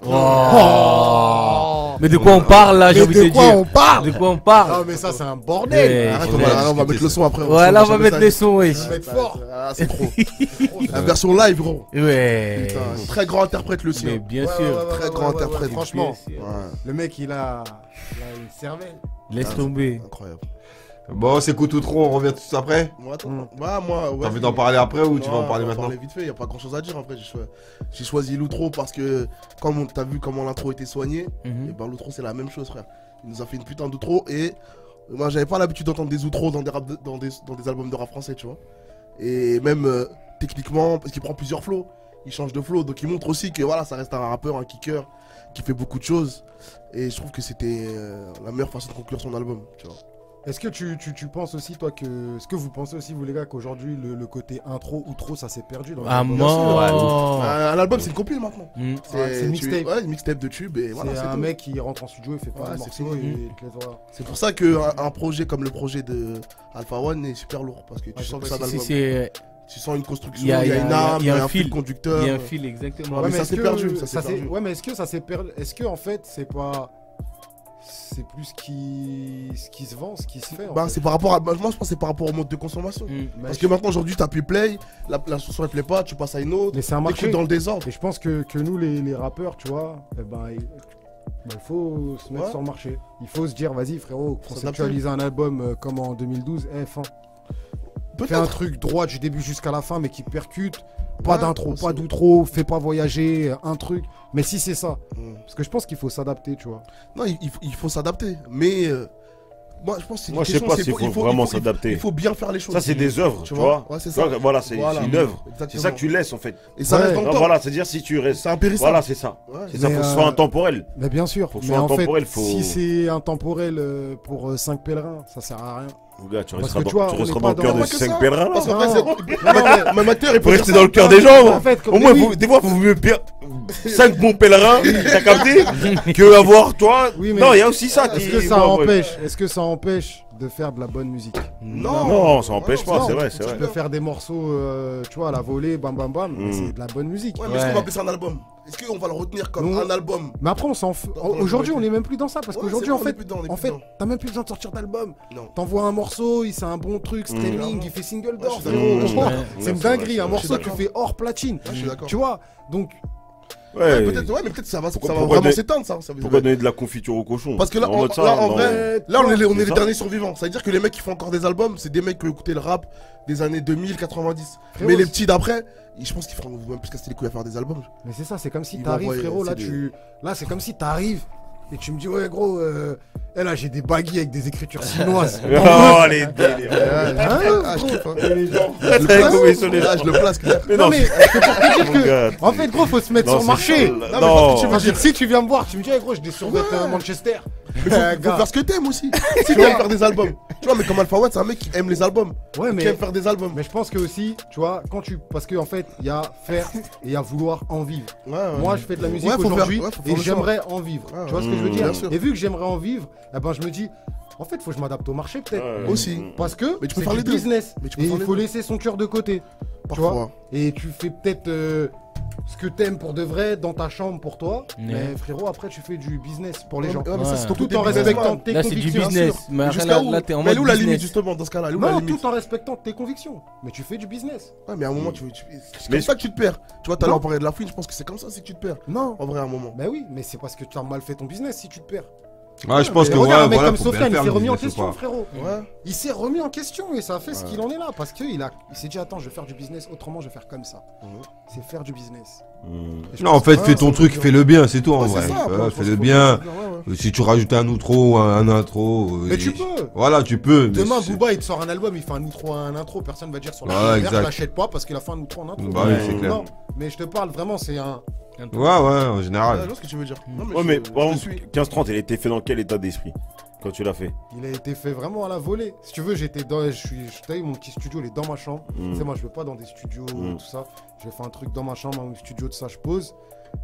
Oh. Mais de quoi on parle là, j'ai
Mais
envie de
de
te
quoi
dire.
on parle?
De quoi on parle?
Ah, mais ça, c'est un bordel.
Ouais.
Arrête,
on
on
va
va
discuter
mettre le son après.
Ouais, là on va mettre les sons, wesh.
Ça va être fort.
Ah, c'est trop. La version live, gros.
Ouais.
Putain, très grand interprète le
Mais
sien.
bien
Ouais,
sûr.
ouais, ouais,
Très
ouais,
grand
ouais, ouais,
interprète.
Franchement,
Bien sûr.
Ouais,
le mec, il a une cervelle.
Laisse tomber.
incroyable.
Bon, c'est coup tout trop, on revient tout après.
Moi, attends. Moi, ouais.
T'as envie d'en parler après ou tu vas en parler
on va
maintenant?
vite fait, y a pas grand chose à dire. Après, j'ai choisi l'outro parce que, comme t'as vu comment l'intro était soignée, et ben l'outro c'est la même chose, frère. Il nous a fait une putain d'outro et moi j'avais pas l'habitude d'entendre des outros dans des albums de rap français, tu vois. Et même techniquement, parce qu'il prend plusieurs flows, il change de flow, donc il montre aussi que voilà, ça reste un rappeur, un kicker qui fait beaucoup de choses. Et je trouve que c'était la meilleure façon de conclure son album, tu vois.
Est-ce que tu penses aussi, toi, est-ce que vous pensez aussi, vous les gars, qu'aujourd'hui, le côté intro, outro, ça s'est perdu dans
Ah,
l'album?
mort.
Un album c'est une compile maintenant.
c'est une mixtape.
Ouais, une mixtape de tubes et voilà,
C'est
c'est
un
tout.
mec qui rentre en studio, il fait pas
Ouais,
un
c'est
morceau et
fini.
il te laisse voir.
C'est pour ça qu'un projet comme le projet de Alpha One est super lourd parce que tu sens que ça
Si, c'est.
tu sens une construction,
Il y a-
il y a une âme,
il y a un
fil
fil.
conducteur.
Il y a un fil, exactement.
Ouais, mais ça
est-ce
s'est
que
perdu, ça s'est perdu.
Ouais, mais est-ce que ça s'est perdu? Est-ce que en fait, c'est pas. C'est plus ce qui se vend, ce qui se fait. en
Bah,
fait.
c'est par rapport à. Moi, je pense que c'est par rapport au mode de consommation.
Mm.
Parce que maintenant, aujourd'hui, t'appuies play, la chanson elle plaît pas, tu passes à une autre,
Mais c'est un
t'écoutes
marché.
dans le désordre.
Et je pense que nous, les rappeurs, tu vois, il faut se mettre
Ouais.
sur le marché. Il faut se dire, vas-y, frérot,
Faut
conceptualiser un album comme en 2012, fin. Fais un
Peut-être.
truc droit du début jusqu'à la fin, mais qui percute. Pas
Ouais,
d'intro,
aussi.
pas d'outro, fais pas voyager, un truc. Mais si c'est ça,
Mm.
parce que je pense qu'il faut s'adapter, tu vois.
Non, il faut s'adapter. Mais moi, je pense que c'est une
Moi, je sais
question,
pas
c'est
s'il faut vraiment s'adapter.
Il faut bien faire les choses.
Ça, c'est des œuvres, tu
Tu
vois.
vois. Ouais, c'est
Tu
ça.
vois, voilà, c'est
Voilà.
une œuvre. C'est
Exactement.
ça que tu laisses en fait.
Et ça
Ouais.
reste dans le
Non,
temps.
voilà, c'est-à-dire si tu restes.
C'est impérissable.
Voilà, c'est ça.
Ouais.
C'est ça,
Mais,
faut que ce soit intemporel.
Mais bien sûr,
Faut que ce
mais
soit
en fait,
intemporel, faut-
si c'est intemporel pour 5 pèlerins, ça sert à rien.
Mon gars, tu
Parce
resteras
que tu vois,
tu
on
resteras
est
dans le
pas
cœur
dans-
de
Pas que
5
ça.
pèlerins là.
Parce qu'en
Non.
fait, même acteur, il
Faut
peut
rester
dire
dans
ça.
le cœur des gens.
En fait,
Au moins,
oui.
des fois, faut mieux perdre 5 bons pèlerins, t'as capté, que avoir toi.
Oui, mais
Non, il y a aussi ça.
Est-ce
qui-
que ça
bon, ouais.
empêche Est-ce que ça empêche de faire de la bonne musique?
Non, ça empêche pas,
Non,
c'est vrai, c'est
Tu
vrai.
peux faire des morceaux, tu vois, à la volée, bam bam bam, mais c'est de la bonne musique.
Ouais, mais est-ce qu'on va appeler ça un album? Est-ce qu'on va le retenir comme
Non.
un album?
Mais après, on s'en fout.
Dans le
Aujourd'hui, on
côté.
est même plus dans ça parce
Ouais,
qu'aujourd'hui,
c'est
en
bon, on est
fait,
plus dedans, on est plus dedans.
t'as même plus besoin de sortir d'album.
Non.
T'envoies un morceau, c'est un bon truc, streaming, il fait single d'or,
je suis d'accord.
frérot.
Ouais,
C'est une
c'est vrai,
dinguerie,
c'est
un
vrai.
morceau
Je
que
suis
tu fais hors platine.
Ouais, je suis d'accord.
Tu vois, donc
Ouais.
Ouais, mais peut-être ça va
Pourquoi
vraiment
donner-
s'éteindre, ça. Ça veut
Pourquoi
dire-
donner de la confiture au cochon?
Parce que là,
En mode ça,
en
non,
vrai, là, on est
c'est
les
ça.
derniers survivants. Ça veut dire que les mecs qui font encore des albums, c'est des mecs qui ont écouté le rap des années 2000, 90.
Frérot,
Mais les petits d'après, je pense qu'ils feront même plus casser les couilles à faire des albums.
mais c'est ça, c'est comme si
Ils
t'arrives,
vont
frérot,
envoyer,
là,
c'est
là, c'est comme si t'arrives et tu me dis, ouais, gros, là, j'ai des baguilles avec des écritures chinoises.
Oh, les délires.
Ah, je kiffe, hein.
Très, très mauvais sur les
Ah, je le place, clair.
Mais
Non,
non,
mais c'est pour te dire
mon
que,
gars,
en fait, gros, faut se mettre
non,
sur le
c'est
marché.
ça,
mais
là.
parce
Non,
que tu veux
Parce que si tu viens me voir, tu me dis, hey, gros, j'ai des survêtements Manchester.
Faut faire ce que t'aimes aussi. Si tu aimes faire des albums. Tu vois, mais comme Alpha One, c'est un mec qui aime les albums.
Ouais,
Qui aime faire des albums.
Mais je pense que aussi, tu vois, parce que en fait, il y a faire et il y a vouloir en vivre.
Ouais, ouais.
Moi, je fais de la musique
Ouais, faut faire-
aujourd'hui
ouais, faut faire
et
le
j'aimerais en vivre.
Ouais,
Tu vois ce que je veux dire?
bien sûr.
Et vu que j'aimerais en vivre, eh ben, je me dis, en fait, faut que je m'adapte au marché peut-être.
Ouais.
Aussi.
Parce que
Mais tu peux
c'est
faire
du
les deux.
business.
Mais tu peux
Et
faire
il
les
faut
deux.
laisser son cœur de côté. Tu vois?
Parfois.
Et tu fais peut-être ce que t'aimes pour de vrai dans ta chambre pour toi, mais frérot, après tu fais du business pour les gens.
Ouais, mais ça, c'est ton
Tout
côté
en respectant
businessman.
tes
Là, c'est du
convictions.
business.
sûr.
Mais
Jusqu'à où
là, t'es en
Mais
mode
où la limite,
business.
justement, dans ce cas-là? Où la
Non,
limite?
tout en respectant tes convictions. Mais tu fais du business.
Ouais, mais à un moment, c'est
Mais
comme ça que tu te perds. Tu vois, t'as
Non.
l'heure parler de la fouine, je pense que c'est comme ça, c'est que tu te perds.
Non.
En vrai, à un moment.
Bah oui, mais c'est parce que tu as mal fait ton business si tu te perds.
Ouais, je pense
Mais
que
regarde, un
ouais,
mec
voilà,
comme
faut bien
Sofiane, il
faire
s'est
le
remis en
business ou
question,
pas.
frérot.
Ouais.
Il s'est remis en question et ça a fait ce qu'il en est là. Parce qu'il s'est dit, attends, je vais faire du business autrement, je vais faire comme ça. C'est faire du business. Et je
Non, en
pense
fait,
que-
fais ton truc, fais-le bien, c'est tout en
Ouais,
vrai.
c'est ça,
Ouais,
faut-
fais-le
faut-
bien.
ouais, ouais.
Si tu rajoutes un outro ou un intro.
Mais tu peux.
Voilà, tu peux. mais
Demain,
c'est-
Booba, il te sort un album, il fait un outro à un intro. Personne va dire sur la
Ouais,
première,
exact.
je l'achète pas parce qu'il a fait un outro en intro.
Bah oui, c'est clair.
Non, mais je te parle vraiment, c'est un.
Ouais, ouais, en
Ouais,
général.
je vois ce que tu veux dire. Non,
Ouais, mais
je
par exemple,
suis.
15-30, il a été fait dans quel état d'esprit quand tu l'as fait?
Il a été fait vraiment à la volée. Si tu veux, t'as eu mon petit studio, il est dans ma chambre. Tu sais, moi, je vais pas dans des studios, tout ça. J'ai fait un truc dans ma chambre, un studio de ça, je pose.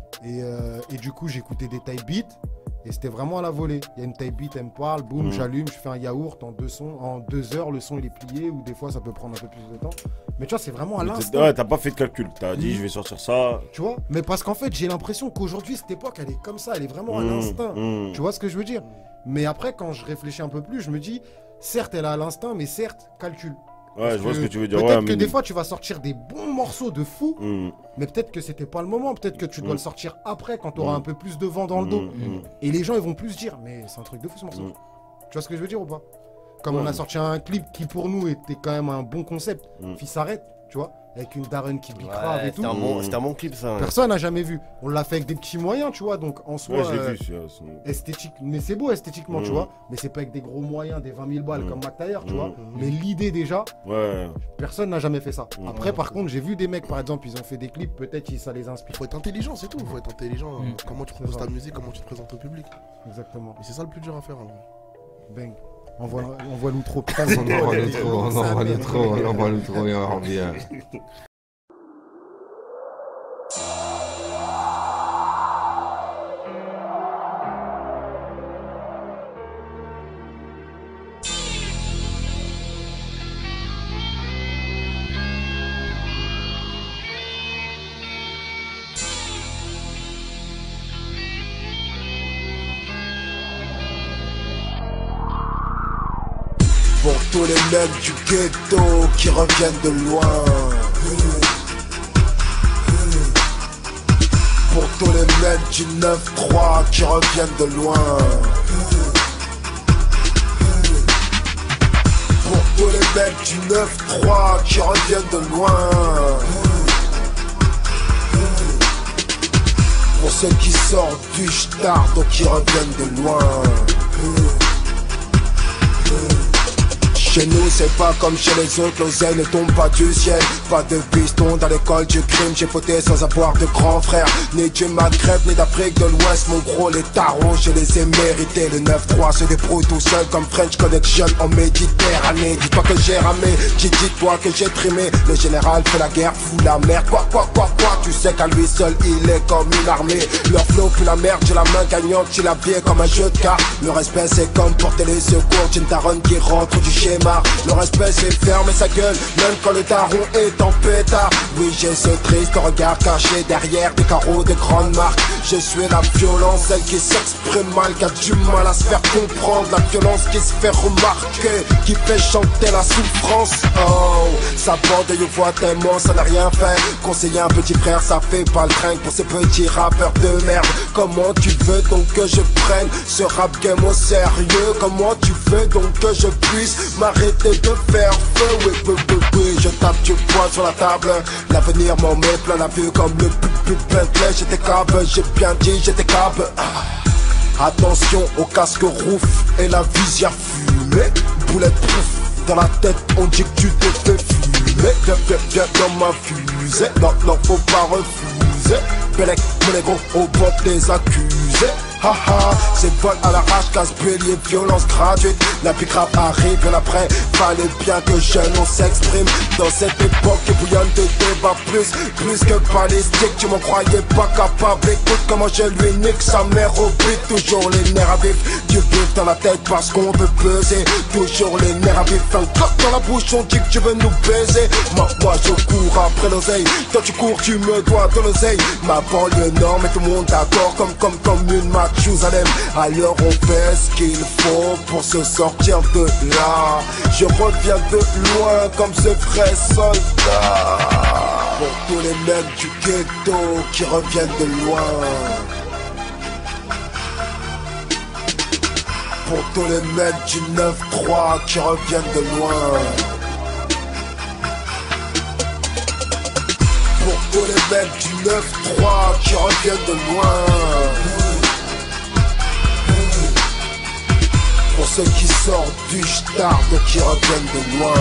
Et du coup, j'écoutais des type beats. Et c'était vraiment à la volée. Il y a une type beat, elle me parle, boum, j'allume, je fais un yaourt en 2 heures, le son il est plié, ou des fois ça peut prendre un peu plus de temps. Mais tu vois, c'est vraiment à l'instant.
Ouais, t'as pas fait de calcul. T'as dit, je vais sortir ça.
Tu vois, mais parce qu'en fait, j'ai l'impression qu'aujourd'hui, cette époque, elle est comme ça, elle est vraiment à l'instinct. Tu vois ce que je veux dire? Mais après, quand je réfléchis un peu plus, je me dis, certes, elle a à l'instinct, mais certes, calcul.
Ouais, je vois ce que tu veux dire.
Peut-être
Ouais,
que
mais-
des fois, tu vas sortir des bons morceaux de fou, mais peut-être que c'était pas le moment. Peut-être que tu dois le sortir après, quand tu auras un peu plus de vent dans le dos. Et les gens, ils vont plus se dire, mais c'est un truc de fou ce morceau. Tu vois ce que je veux dire ou pas? Comme on a sorti un clip qui, pour nous, était quand même un bon concept. Fils arrête, tu vois, avec une daronne qui bique grave et tout.
C'était un bon clip, ça. Ouais.
Personne n'a jamais vu. On l'a fait avec des petits moyens, tu vois, donc en soi.
Ouais, je l'ai vu.
Esthétique, mais c'est beau esthétiquement, tu vois, mais c'est pas avec des gros moyens, des 20 000 balles comme McTayer, tu vois. Mais l'idée déjà,
Ouais.
personne n'a jamais fait ça. Après, par contre, j'ai vu des mecs, par exemple, ils ont fait des clips, peut-être ça les inspire.
Faut être intelligent, c'est tout. Faut être intelligent. Comment tu proposes
ça.
ta musique, comment tu te présentes au public.
Exactement.
Mais c'est ça le plus dur à faire. En vrai.
Bang. Envoie l'outro. Putain,
On envoie l'outro, on envoie l'outro, on envoie l'outro et on revient.
Pour tous les mecs du ghetto qui reviennent de loin. Pour tous les mecs du 9-3 qui reviennent de loin. Pour tous les mecs du 9-3 qui reviennent de loin. Pour ceux qui sortent du star donc qui reviennent de loin. Chez nous c'est pas comme chez les autres, l'oseille ne tombe pas du ciel. Pas de piston dans l'école du crime, j'ai fauté sans avoir de grands frères. Ni du Maghreb, ni d'Afrique de l'Ouest, mon gros les tarots, je les ai mérités. Le 9-3 se débrouille tout seul comme French Connection en Méditerranée. Dis-toi que j'ai ramé, dis-toi que j'ai trimé. Le général fait la guerre, fout la merde, quoi, tu sais qu'à lui seul il est comme une armée. Leur flow pue la merde, j'ai la main gagnante, j'ai la vie comme un jeu de cartes. Le respect c'est comme porter les secours d'une daronne qui rentre du schéma. Le respect c'est fermer sa gueule, même quand le daron est en pétard. Oui j'ai ce triste regard caché derrière des carreaux de grandes marques. Je suis la violence, celle qui s'exprime mal, qui a du mal à se faire comprendre. La violence qui se fait remarquer, qui fait chanter la souffrance. Oh, ça bande et voit tellement, ça n'a rien fait. Conseiller un petit frère, ça fait pas le train pour ces petits rappeurs de merde. Comment tu veux donc que je prenne ce rap game au sérieux? Comment tu veux donc que je puisse m'arrêter de faire feu? Oui, je tape du poing sur la table. L'avenir m'en met plein la vue comme le plus Bentley. J'étais cave, j'ai bien dit, j'étais cave. Attention au casque rouf et la visière fumée. Boulette proof dans la tête, on dit que tu t'es fait fumer. Viens dans ma fusée, non, faut pas refuser. Bellec, mon négro au bord des accusés. Haha, c'est vol à l'arrache, casse bélier, violence gratuite. La pique rap arrive bien après. Fallait bien que jeune on s'exprime. Dans cette époque qui bouillonne de débat plus que balistique. Tu m'en croyais pas capable. Écoute comment je lui nique sa mère au but. Toujours les nerfs à vif, du vif dans la tête parce qu'on veut peser. Toujours les nerfs à vif, un clope dans la bouche, on dit que tu veux nous baiser. Moi je cours après l'oseille. Toi tu cours, tu me dois de l'oseille. Ma banlieue nord met tout le monde d'accord comme une Mathusalem. Alors on fait ce qu'il faut pour se sortir de là. Je reviens de loin comme ce vrai soldat. Pour tous les mecs du ghetto qui reviennent de loin. Pour tous les mecs du 9-3 qui reviennent de loin. Pour tous les mecs du 9-3 qui reviennent de loin. Pour ceux qui sortent du start et qui reviennent de loin.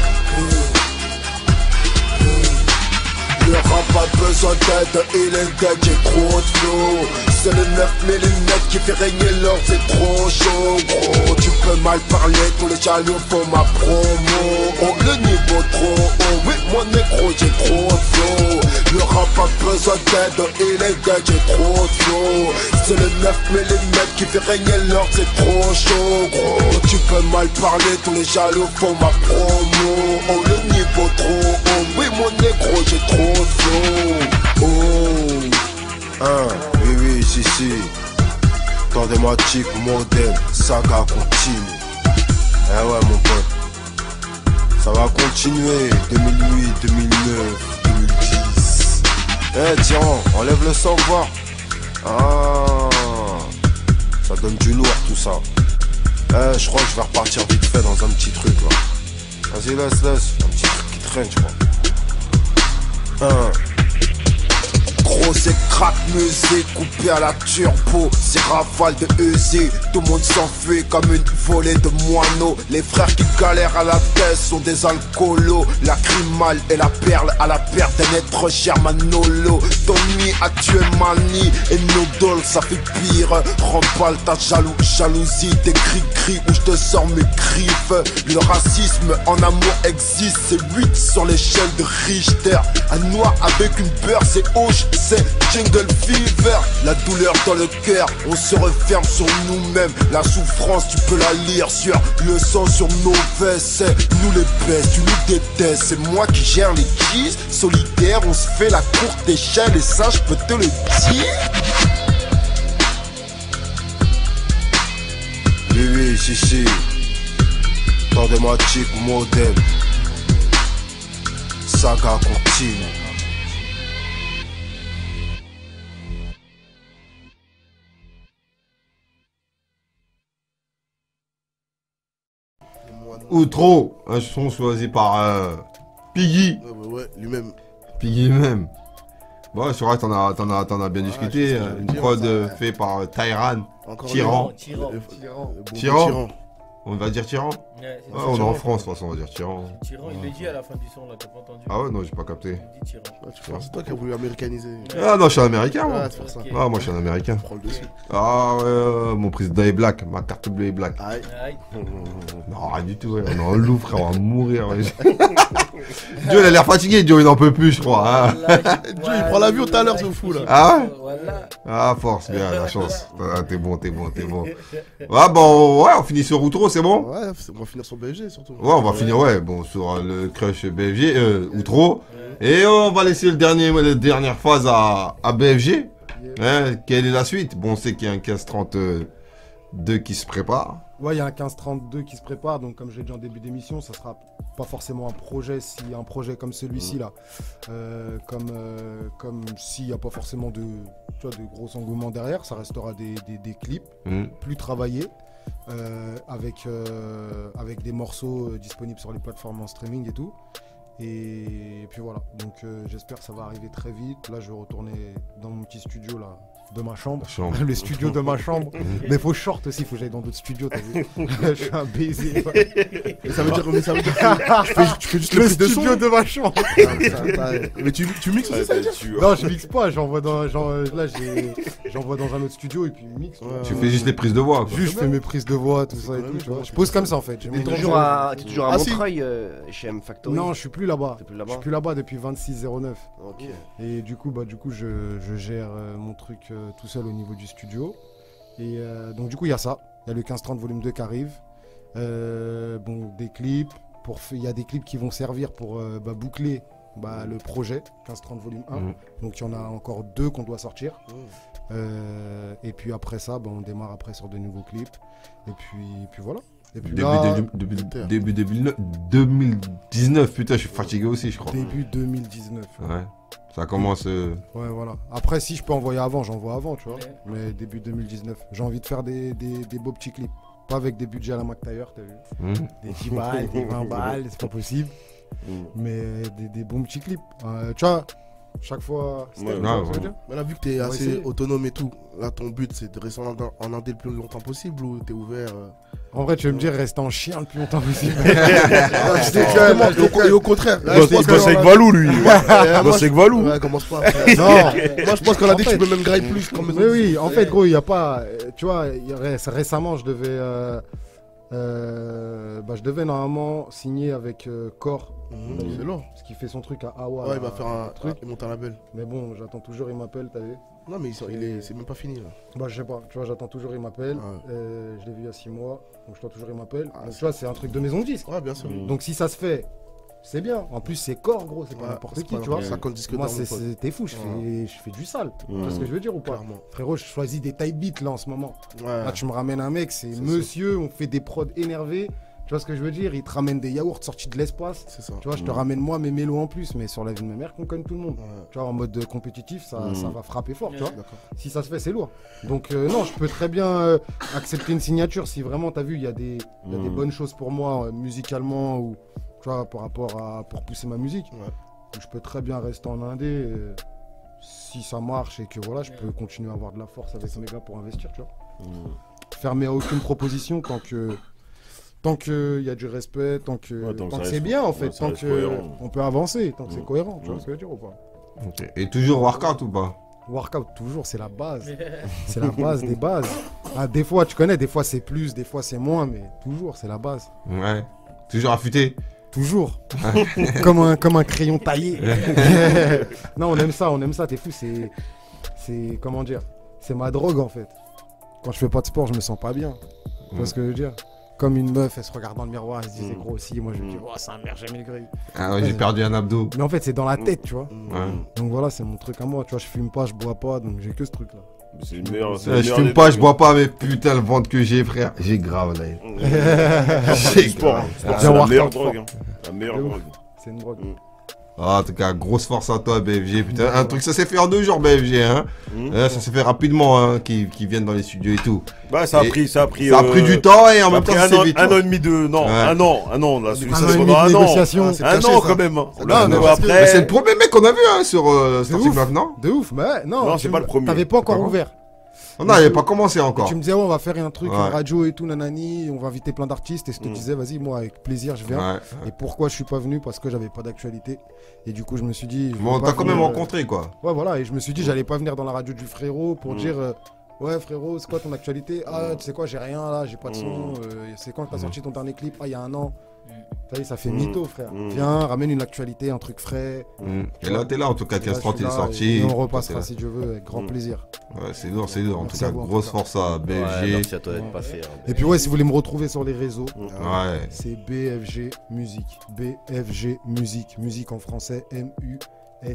Le rap a besoin d'aide, il est dead, j'ai trop de flow. C'est le 9 mm qui fait régner l'ordre, c'est trop chaud gros. Tu peux mal parler, tous les jaloux font ma promo. Oh le niveau trop haut, oui mon négro j'ai trop de flow. Le rap a besoin d'aide, il est dead, j'ai trop de flow. C'est le 9 mm qui fait régner l'ordre, c'est trop chaud gros. Tu peux mal parler, tous les jaloux font ma promo. Oh le niveau trop haut, oui mon négro j'ai trop de flow. Oh, oui, si. Tendez-moi chic, modèle, saga continue. Eh ouais, mon pote. Ça va continuer. 2008, 2009, 2010. Eh, tyran, enlève le savoir. Ah, ça donne du lourd tout ça. Eh, je crois que je vais repartir vite fait dans un petit truc là. Vas-y, laisse. Un petit truc qui traîne, je crois. Gros c'est crack musique coupé à la turbo. C'est rafale de EZ. Tout le monde s'enfuit comme une volée de moineaux. Les frères qui galèrent à la tête sont des alcoolos. La crimale et la perle à la perte d'un être cher Manolo. Tommy a tué Mani et Nodol ça fait pire. Rempale ta jalousie des gris où je te sors mes griffes. Le racisme en amour existe. C'est 8 sur l'échelle de Richter. Un noir avec une peur c'est hoche. C'est jungle fever, la douleur dans le cœur, on se referme sur nous-mêmes. La souffrance, tu peux la lire sur le sang sur nos vestes. C'est nous les bestes, tu nous détestes. C'est moi qui gère les keys, solitaire, on se fait la courte échelle. Et ça, je peux te le dire. Oui, si. Tendez-moi chic, modèle. Saga continue.
Outro, un son choisi par Piggy.
Ouais, lui-même.
Piggy même. Bon, c'est vrai, t'en as bien discuté. Une prod faite par Tyran. Tyran. On va dire tyran.
Ouais,
on est en France, de toute façon, on va dire tyran.
Tyran, il le dit à la fin du son, là, t'as pas entendu.
Ah ouais, non, j'ai pas capté.
Il dit tyran.
C'est toi qui as voulu américaniser.
Ah non, je suis un américain, moi.
Ah, c'est pour ça.
Ah, moi, je suis un américain.
Prends le dessus.
Ah ouais, mon président est black, ma carte bleue est black.
Aïe.
Non, rien du tout, ouais. On est en loup, frère, on va mourir. Ouais. Joe, il a l'air fatigué, Joe, il n'en peut plus, je crois. Hein.
Joe, il prend l'avion tout à l'heure, ce fou là.
Ah ouais
Voilà.
Ah, force, bien, la chance. Ah, t'es bon. Ah bon, ouais, on finit sur Outro, c'est bon?
Ouais, on va finir sur BFG surtout.
Ouais, on va finir, ouais, bon, sur le crush BFG, Outro. Et on va laisser la dernière phase à BFG. Hein, quelle est la suite? Bon, on sait qu'il y a un 15-32 qui se prépare.
Ouais, il y a un 15-32 qui se prépare, donc comme je l'ai dit en début d'émission, ça sera pas forcément un projet, si un projet comme celui-ci là, comme s'il n'y a pas forcément de gros engouement derrière, ça restera des clips plus travaillés, avec des morceaux disponibles sur les plateformes en streaming et tout. Et puis voilà, donc j'espère que ça va arriver très vite. Là je vais retourner dans mon petit studio là de ma chambre.
Chambre.
Le studio de ma chambre. Mais faut short aussi, faut que j'aille dans d'autres studios, t'as vu. Je suis un baiser.
Mais ça veut dire que tu fais juste
Le
le prise de son.
studio de ma chambre.
Mais tu mixes aussi, ça veut dire
Non, je mixe pas, j'envoie dans un autre studio et puis je mixe.
Tu fais juste les prises de voix. Quoi.
Juste je fais mes prises de voix, tout ça et tout, tu vois. Je pose comme ça en fait.
T'es toujours à Montreuil chez M Factory?
Non, je suis plus là-bas.
T'es plus là-bas?
Je suis plus là-bas depuis 2609.
Ok.
Et du coup, je gère mon truc tout seul au niveau du studio. Et donc du coup, il y a ça. Il y a le 15-30 volume 2 qui arrive. Bon, des clips. Il y a des clips qui vont servir pour boucler le projet 15-30 volume 1. Donc il y en a encore 2 qu'on doit sortir. Et puis après ça, on démarre après sur de nouveaux clips. Et puis voilà. Et puis
début 2019, putain, je suis fatigué aussi, je crois.
Début 2019.
Ouais. Ça commence.
Ouais, voilà. Après, si je peux envoyer avant, j'envoie avant, tu vois. Mais début 2019. J'ai envie de faire des beaux petits clips. Pas avec des budgets à la McTayer, t'as vu. Des 10 balles, des 20 balles, c'est pas possible. Mais des bons petits clips. Tu vois, chaque fois.
Mais là, vu que t'es assez autonome et tout, là, ton but, c'est de rester en indé le plus longtemps possible ou t'es ouvert
En vrai, tu veux me dire, rester en chien le plus longtemps possible.
Et au contraire,
il bosse avec Valou, lui. Il bosse avec Valou.
Ouais, commence pas. Non, moi, je pense qu'on a dit que tu peux même grailler plus.
Mais oui, en fait, gros, il n'y a pas. Tu vois, récemment, je devais normalement signer avec Core.
C'est lourd.
Parce qu'il fait son truc à Awa.
Ouais, il va faire un truc. Il monte un label.
Mais bon, j'attends toujours, il m'appelle, t'as vu.
Non, mais c'est même pas fini là.
Je sais pas, tu vois, j'attends toujours, il m'appelle. Je l'ai vu il y a 6 mois, donc je dois toujours, il m'appelle. Donc tu vois, c'est un truc de maison de disque.
Ouais, bien sûr.
Donc si ça se fait, c'est bien. En plus, c'est Core, gros, c'est pas n'importe qui, tu vois.
50 disques
Moi,
d'or,
t'es fou, je fais du sale. Tu vois ce que je veux dire ou pas?
Clairement.
Frérot, je choisis des type beats là en ce moment.
Ouais.
Là, tu me ramènes un mec, c'est monsieur, on fait des prods énervés. Tu vois ce que je veux dire? Il te ramène des yaourts sortis de l'espace.
C'est ça.
Tu vois, je te ramène moi mes mélos en plus, mais sur la vie de ma mère qu'on connaît tout le monde. Tu vois, en mode compétitif, ça va frapper fort, tu vois. Si ça se fait, c'est lourd. Donc non, je peux très bien accepter une signature si vraiment, t'as vu, il y a des bonnes choses pour moi musicalement ou tu vois, par rapport à pour pousser ma musique. Donc, je peux très bien rester en indé si ça marche et que voilà, je peux continuer à avoir de la force avec mes gars pour investir, tu vois. Fermer à aucune proposition tant qu'il y a du respect, tant que c'est bien en fait, tant qu'on peut avancer, tant que c'est cohérent, tu vois ce que je veux dire ou pas?
Et toujours workout ou pas?
Workout, toujours, c'est la base. C'est la base des bases. Des fois, tu connais, des fois c'est plus, des fois c'est moins, mais toujours, c'est la base.
Ouais. Toujours affûté?
Toujours. comme un crayon taillé. Non, on aime ça, t'es fou, c'est comment dire? C'est ma drogue en fait. Quand je fais pas de sport, je me sens pas bien. Tu vois ce que je veux dire? Comme une meuf, elle se regarde dans le miroir, elle se dit c'est grossi, moi je me dis oh ça merde, j'ai maigri.
Ah ouais, j'ai perdu un abdo.
Mais en fait c'est dans la tête, tu vois.
Ouais.
Donc voilà, c'est mon truc à moi, tu vois, je fume pas, je bois pas, donc j'ai que ce truc là.
C'est le meilleur.
Je fume pas, je bois pas, mais putain le ventre que j'ai frère, j'ai grave là.
C'est sport, c'est la meilleure drogue. La meilleure drogue.
C'est une drogue.
En tout cas, grosse force à toi, BFG. Putain, un truc, ça s'est fait en 2 jours, BFG. Hein. Ça s'est fait rapidement, hein, qu'ils viennent dans les studios et tout.
Bah, ça a pris
du temps et en même temps, c'est vite.
Un an et demi de. Non, un an. Là, celui ça
se
pendant un an.
Un
an quand même.
Après. C'est le premier mec qu'on a vu hein, sur Starting Block, non?
De ouf, mais
non, c'est pas le premier.
T'avais pas encore ouvert.
Non, il n'avait pas commencé encore.
Tu me disais, on va faire un truc, une radio et tout, nanani, on va inviter plein d'artistes. Et je te disais, vas-y, moi, avec plaisir, je viens. Et pourquoi je suis pas venu? Parce que j'avais pas d'actualité. Et du coup, je me suis dit.
Bon, on t'a quand même rencontré, quoi.
Ouais, voilà. Et je me suis dit, j'allais pas venir dans la radio du frérot pour dire, ouais, frérot, c'est quoi ton actualité? Ah, tu sais quoi, j'ai rien là, j'ai pas de son. C'est quand t'as sorti ton dernier clip? Ah, il y a un an. Ça fait mytho, frère. Viens, ramène une actualité, un truc frais.
Et là, t'es là, en tout cas, 15-30, il est sorti.
Et on repassera si Dieu veut, avec grand plaisir.
Ouais, c'est lourd. En tout cas, grosse force à BFG.
Merci à toi d'être passé.
Et puis, ouais, si vous voulez me retrouver sur les réseaux,
ouais.
c'est BFG Musique. BFG Musique. Musique en français, MUSIQUE.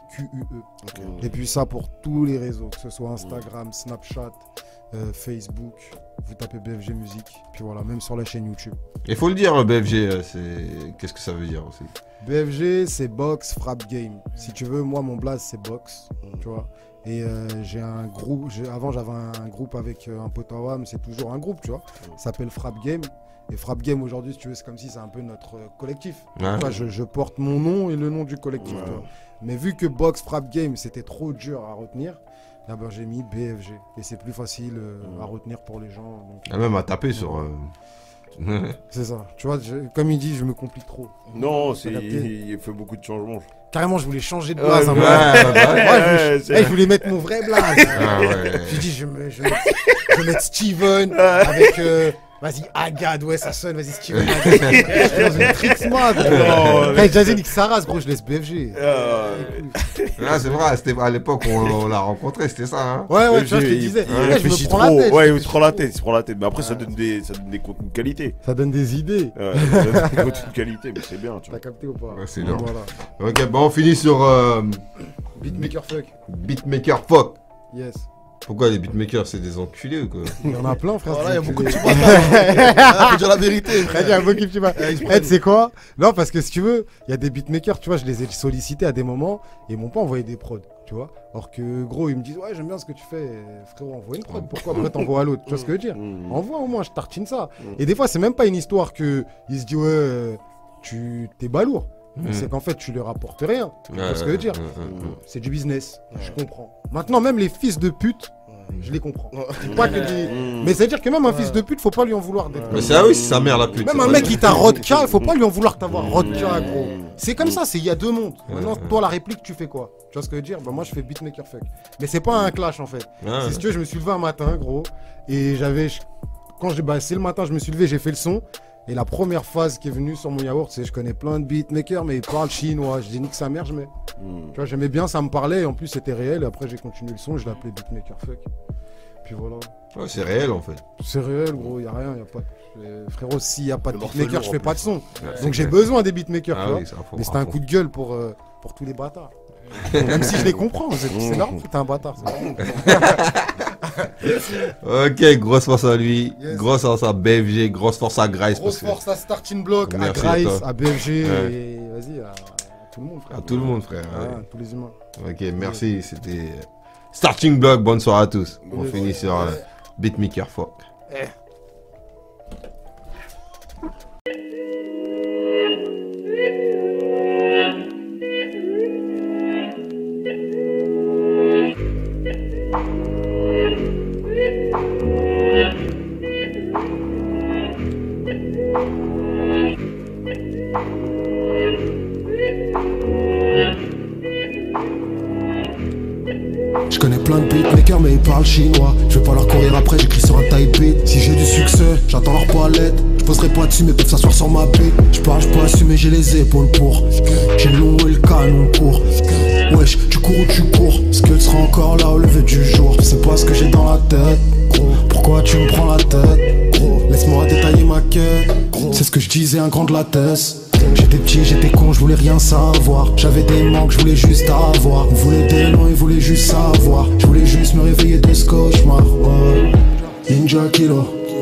Et puis, ça pour tous les réseaux, que ce soit Instagram, Snapchat, Facebook. Vous tapez BFG Musique, puis voilà, même sur la chaîne YouTube.
Il faut le dire, BFG, qu'est-ce que ça veut dire aussi?
BFG, c'est Box Frap Game. Si tu veux, moi, mon blaze, c'est Box, tu vois. Et j'ai un groupe, avant j'avais un groupe avec un pote à WAM, c'est toujours un groupe, tu vois. Ça s'appelle Frap Game. Et Frap Game, aujourd'hui, si tu veux, c'est comme si c'est un peu notre collectif.
Ouais.
Enfin, je porte mon nom et le nom du collectif, tu vois. Mais vu que Box Frap Game, c'était trop dur à retenir, Ah ben j'ai mis BFG. Et c'est plus facile à retenir pour les gens. Donc,
même à taper sur.
c'est ça. Tu vois, comme il dit, je me complique trop.
Non, il fait beaucoup de changements.
Carrément, je voulais changer de blaze. Je voulais mettre mon vrai blaze. J'ai dit, je vais mettre Steven avec. Vas-y, Agad, ouais, ça sonne, vas-y, Steven. Je suis dans une Trixman. Jazzy nique sa race, gros, je laisse BFG.
C'est vrai, c'était à l'époque où on l'a rencontré, c'était ça, hein.
Ouais, tu vois, je te disais.
Je me prends la tête. Ouais, il se prend la tête. Mais après, ça donne des contenus de qualité.
Ça donne des idées.
Ouais, ça donne des contenus de qualité, mais c'est bien, tu vois.
T'as capté ou pas?
Ouais, c'est bien. Ok, bon, on finit sur.
Beatmaker fuck.
Beatmaker fuck.
Yes.
Pourquoi les beatmakers, c'est des enculés ou quoi?
Il y en a plein, frère.
Voilà, il y a beaucoup de petits bâtards. Faut dire la vérité, frère.
Il y a beaucoup de petits bâtards. Tu sais quoi? Non, parce que si tu veux, il y a des beatmakers, tu vois, je les ai sollicités à des moments et ils m'ont pas envoyé des prods, tu vois. Alors que, gros, ils me disent, ouais, j'aime bien ce que tu fais, frérot, envoie une prod. Pourquoi après t'envoies à l'autre? Tu vois ce que je veux dire? Envoie au moins, je tartine ça. Et des fois, c'est même pas une histoire que ils se disent, ouais, t'es balourd. C'est qu'en fait, tu leur apportes rien. Tu vois ce que je veux dire? C'est du business. Je comprends. Maintenant, même les fils de pute, je les comprends. Je dis pas que mais c'est-à-dire que même un fils de pute, faut pas lui en vouloir d'être.
Mais c'est ah oui, c'est sa mère la pute.
Même un mec qui t'a rodka, il faut pas lui en vouloir t'avoir rodka, gros. C'est comme ça, il y a deux mondes. Maintenant, toi, la réplique, tu fais quoi? Tu vois ce que je veux dire? Bah, moi, je fais beatmaker fuck. Mais c'est pas un clash en fait. Si tu veux, je me suis levé un matin, gros, et c'est le matin, je me suis levé, j'ai fait le son. Et la première phase qui est venue sur mon yaourt, c'est je connais plein de beatmakers, mais ils parlent chinois. Je dis nique sa mère, je mets. Tu vois, j'aimais bien, ça me parlait, et en plus c'était réel. Et après, j'ai continué le son, je l'ai appelé beatmaker fuck. Puis voilà.
Ouais, c'est réel en fait.
C'est réel, gros, y'a rien, y'a pas. Frérot, s'il y a pas de beatmaker, je fais pas de son. Donc j'ai besoin des beatmakers, tu vois. Mais c'était un coup de gueule pour tous les bâtards. Même si je les comprends, c'est leur t'es un bâtard.
Ok, grosse force à lui, grosse force à BFG, grosse force à Grice.
Grosse force à Starting Block, à Grice, à BFG, et vas-y, à tout le monde, frère.
À tout le monde, frère.
À tous les humains.
Ok, merci, c'était Starting Block, bonne soirée à tous. On finit sur Beatmaker fuck.
Je connais plein de beatmakers mais ils parlent chinois. Je vais pas leur courir après, j'écris sur un type beat. Si j'ai du succès, j'attends leur palette. Je poserai pas dessus mais peuvent s'asseoir sur ma bite. Je parle, je peux assumer, j'ai les épaules pour. J'ai le long et le canon court. Wesh, tu cours ou tu cours? Est-ce que tu seras encore là au lever du jour? Je sais pas ce que j'ai dans la tête, gros. Pourquoi tu me prends la tête, gros? Laisse-moi détailler ma quête, gros. C'est ce que je disais, un grand de la thèse. J'étais petit, j'étais con, je voulais rien savoir. J'avais des manques, je voulais juste avoir. On voulait des noms, ils voulaient juste savoir. Je voulais juste me réveiller de ce cauchemar, ouais. Ninja Kilo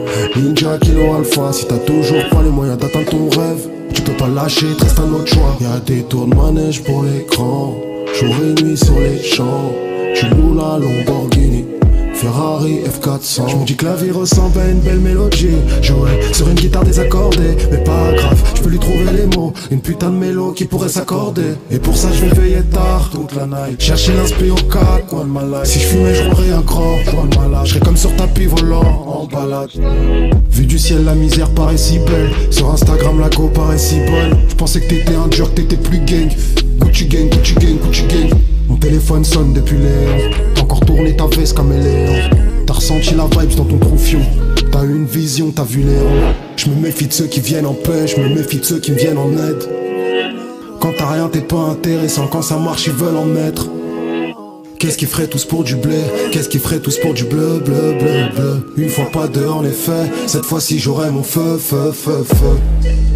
Alpha. Si t'as toujours pas les moyens d'atteindre ton rêve, tu peux pas lâcher, te reste un autre choix. Y'a des tours de manège pour l'écran, jour et nuit sur les champs. Tu loues la Lamborghini, Ferrari F400. Je me dis que la vie ressemble à une belle mélodie. Jouer sur une guitare désaccordée, mais pas grave, je peux lui trouver les mots. Une putain de mélo qui pourrait s'accorder. Et pour ça je vais veiller tard toute la night, chercher l'inspi au quatre coins de ma life. Si je fumais je roulerais un grand joint de malade. Je serais comme sur tapis volant en balade. Vu du ciel la misère paraît si belle. Sur Instagram la go paraît si bonne. Je pensais que t'étais un dur, que t'étais plus gang. Gucci gang, Gucci gang, Gucci gang. Mon téléphone sonne depuis les T'as encore tourné ta veste comme Léon. T'as ressenti la vibe dans ton troufion. T'as eu une vision, t'as vu Léon. Je me méfie de ceux qui viennent en paix, je me méfie de ceux qui me viennent en aide. Quand t'as rien t'es pas intéressant, quand ça marche ils veulent en mettre. Qu'est-ce qu'ils feraient tous pour du blé? Qu'est-ce qu'ils feraient tous pour du bleu, bleu, bleu, bleu? Une fois pas deux en effet, cette fois-ci j'aurai mon feu, feu, feu, feu.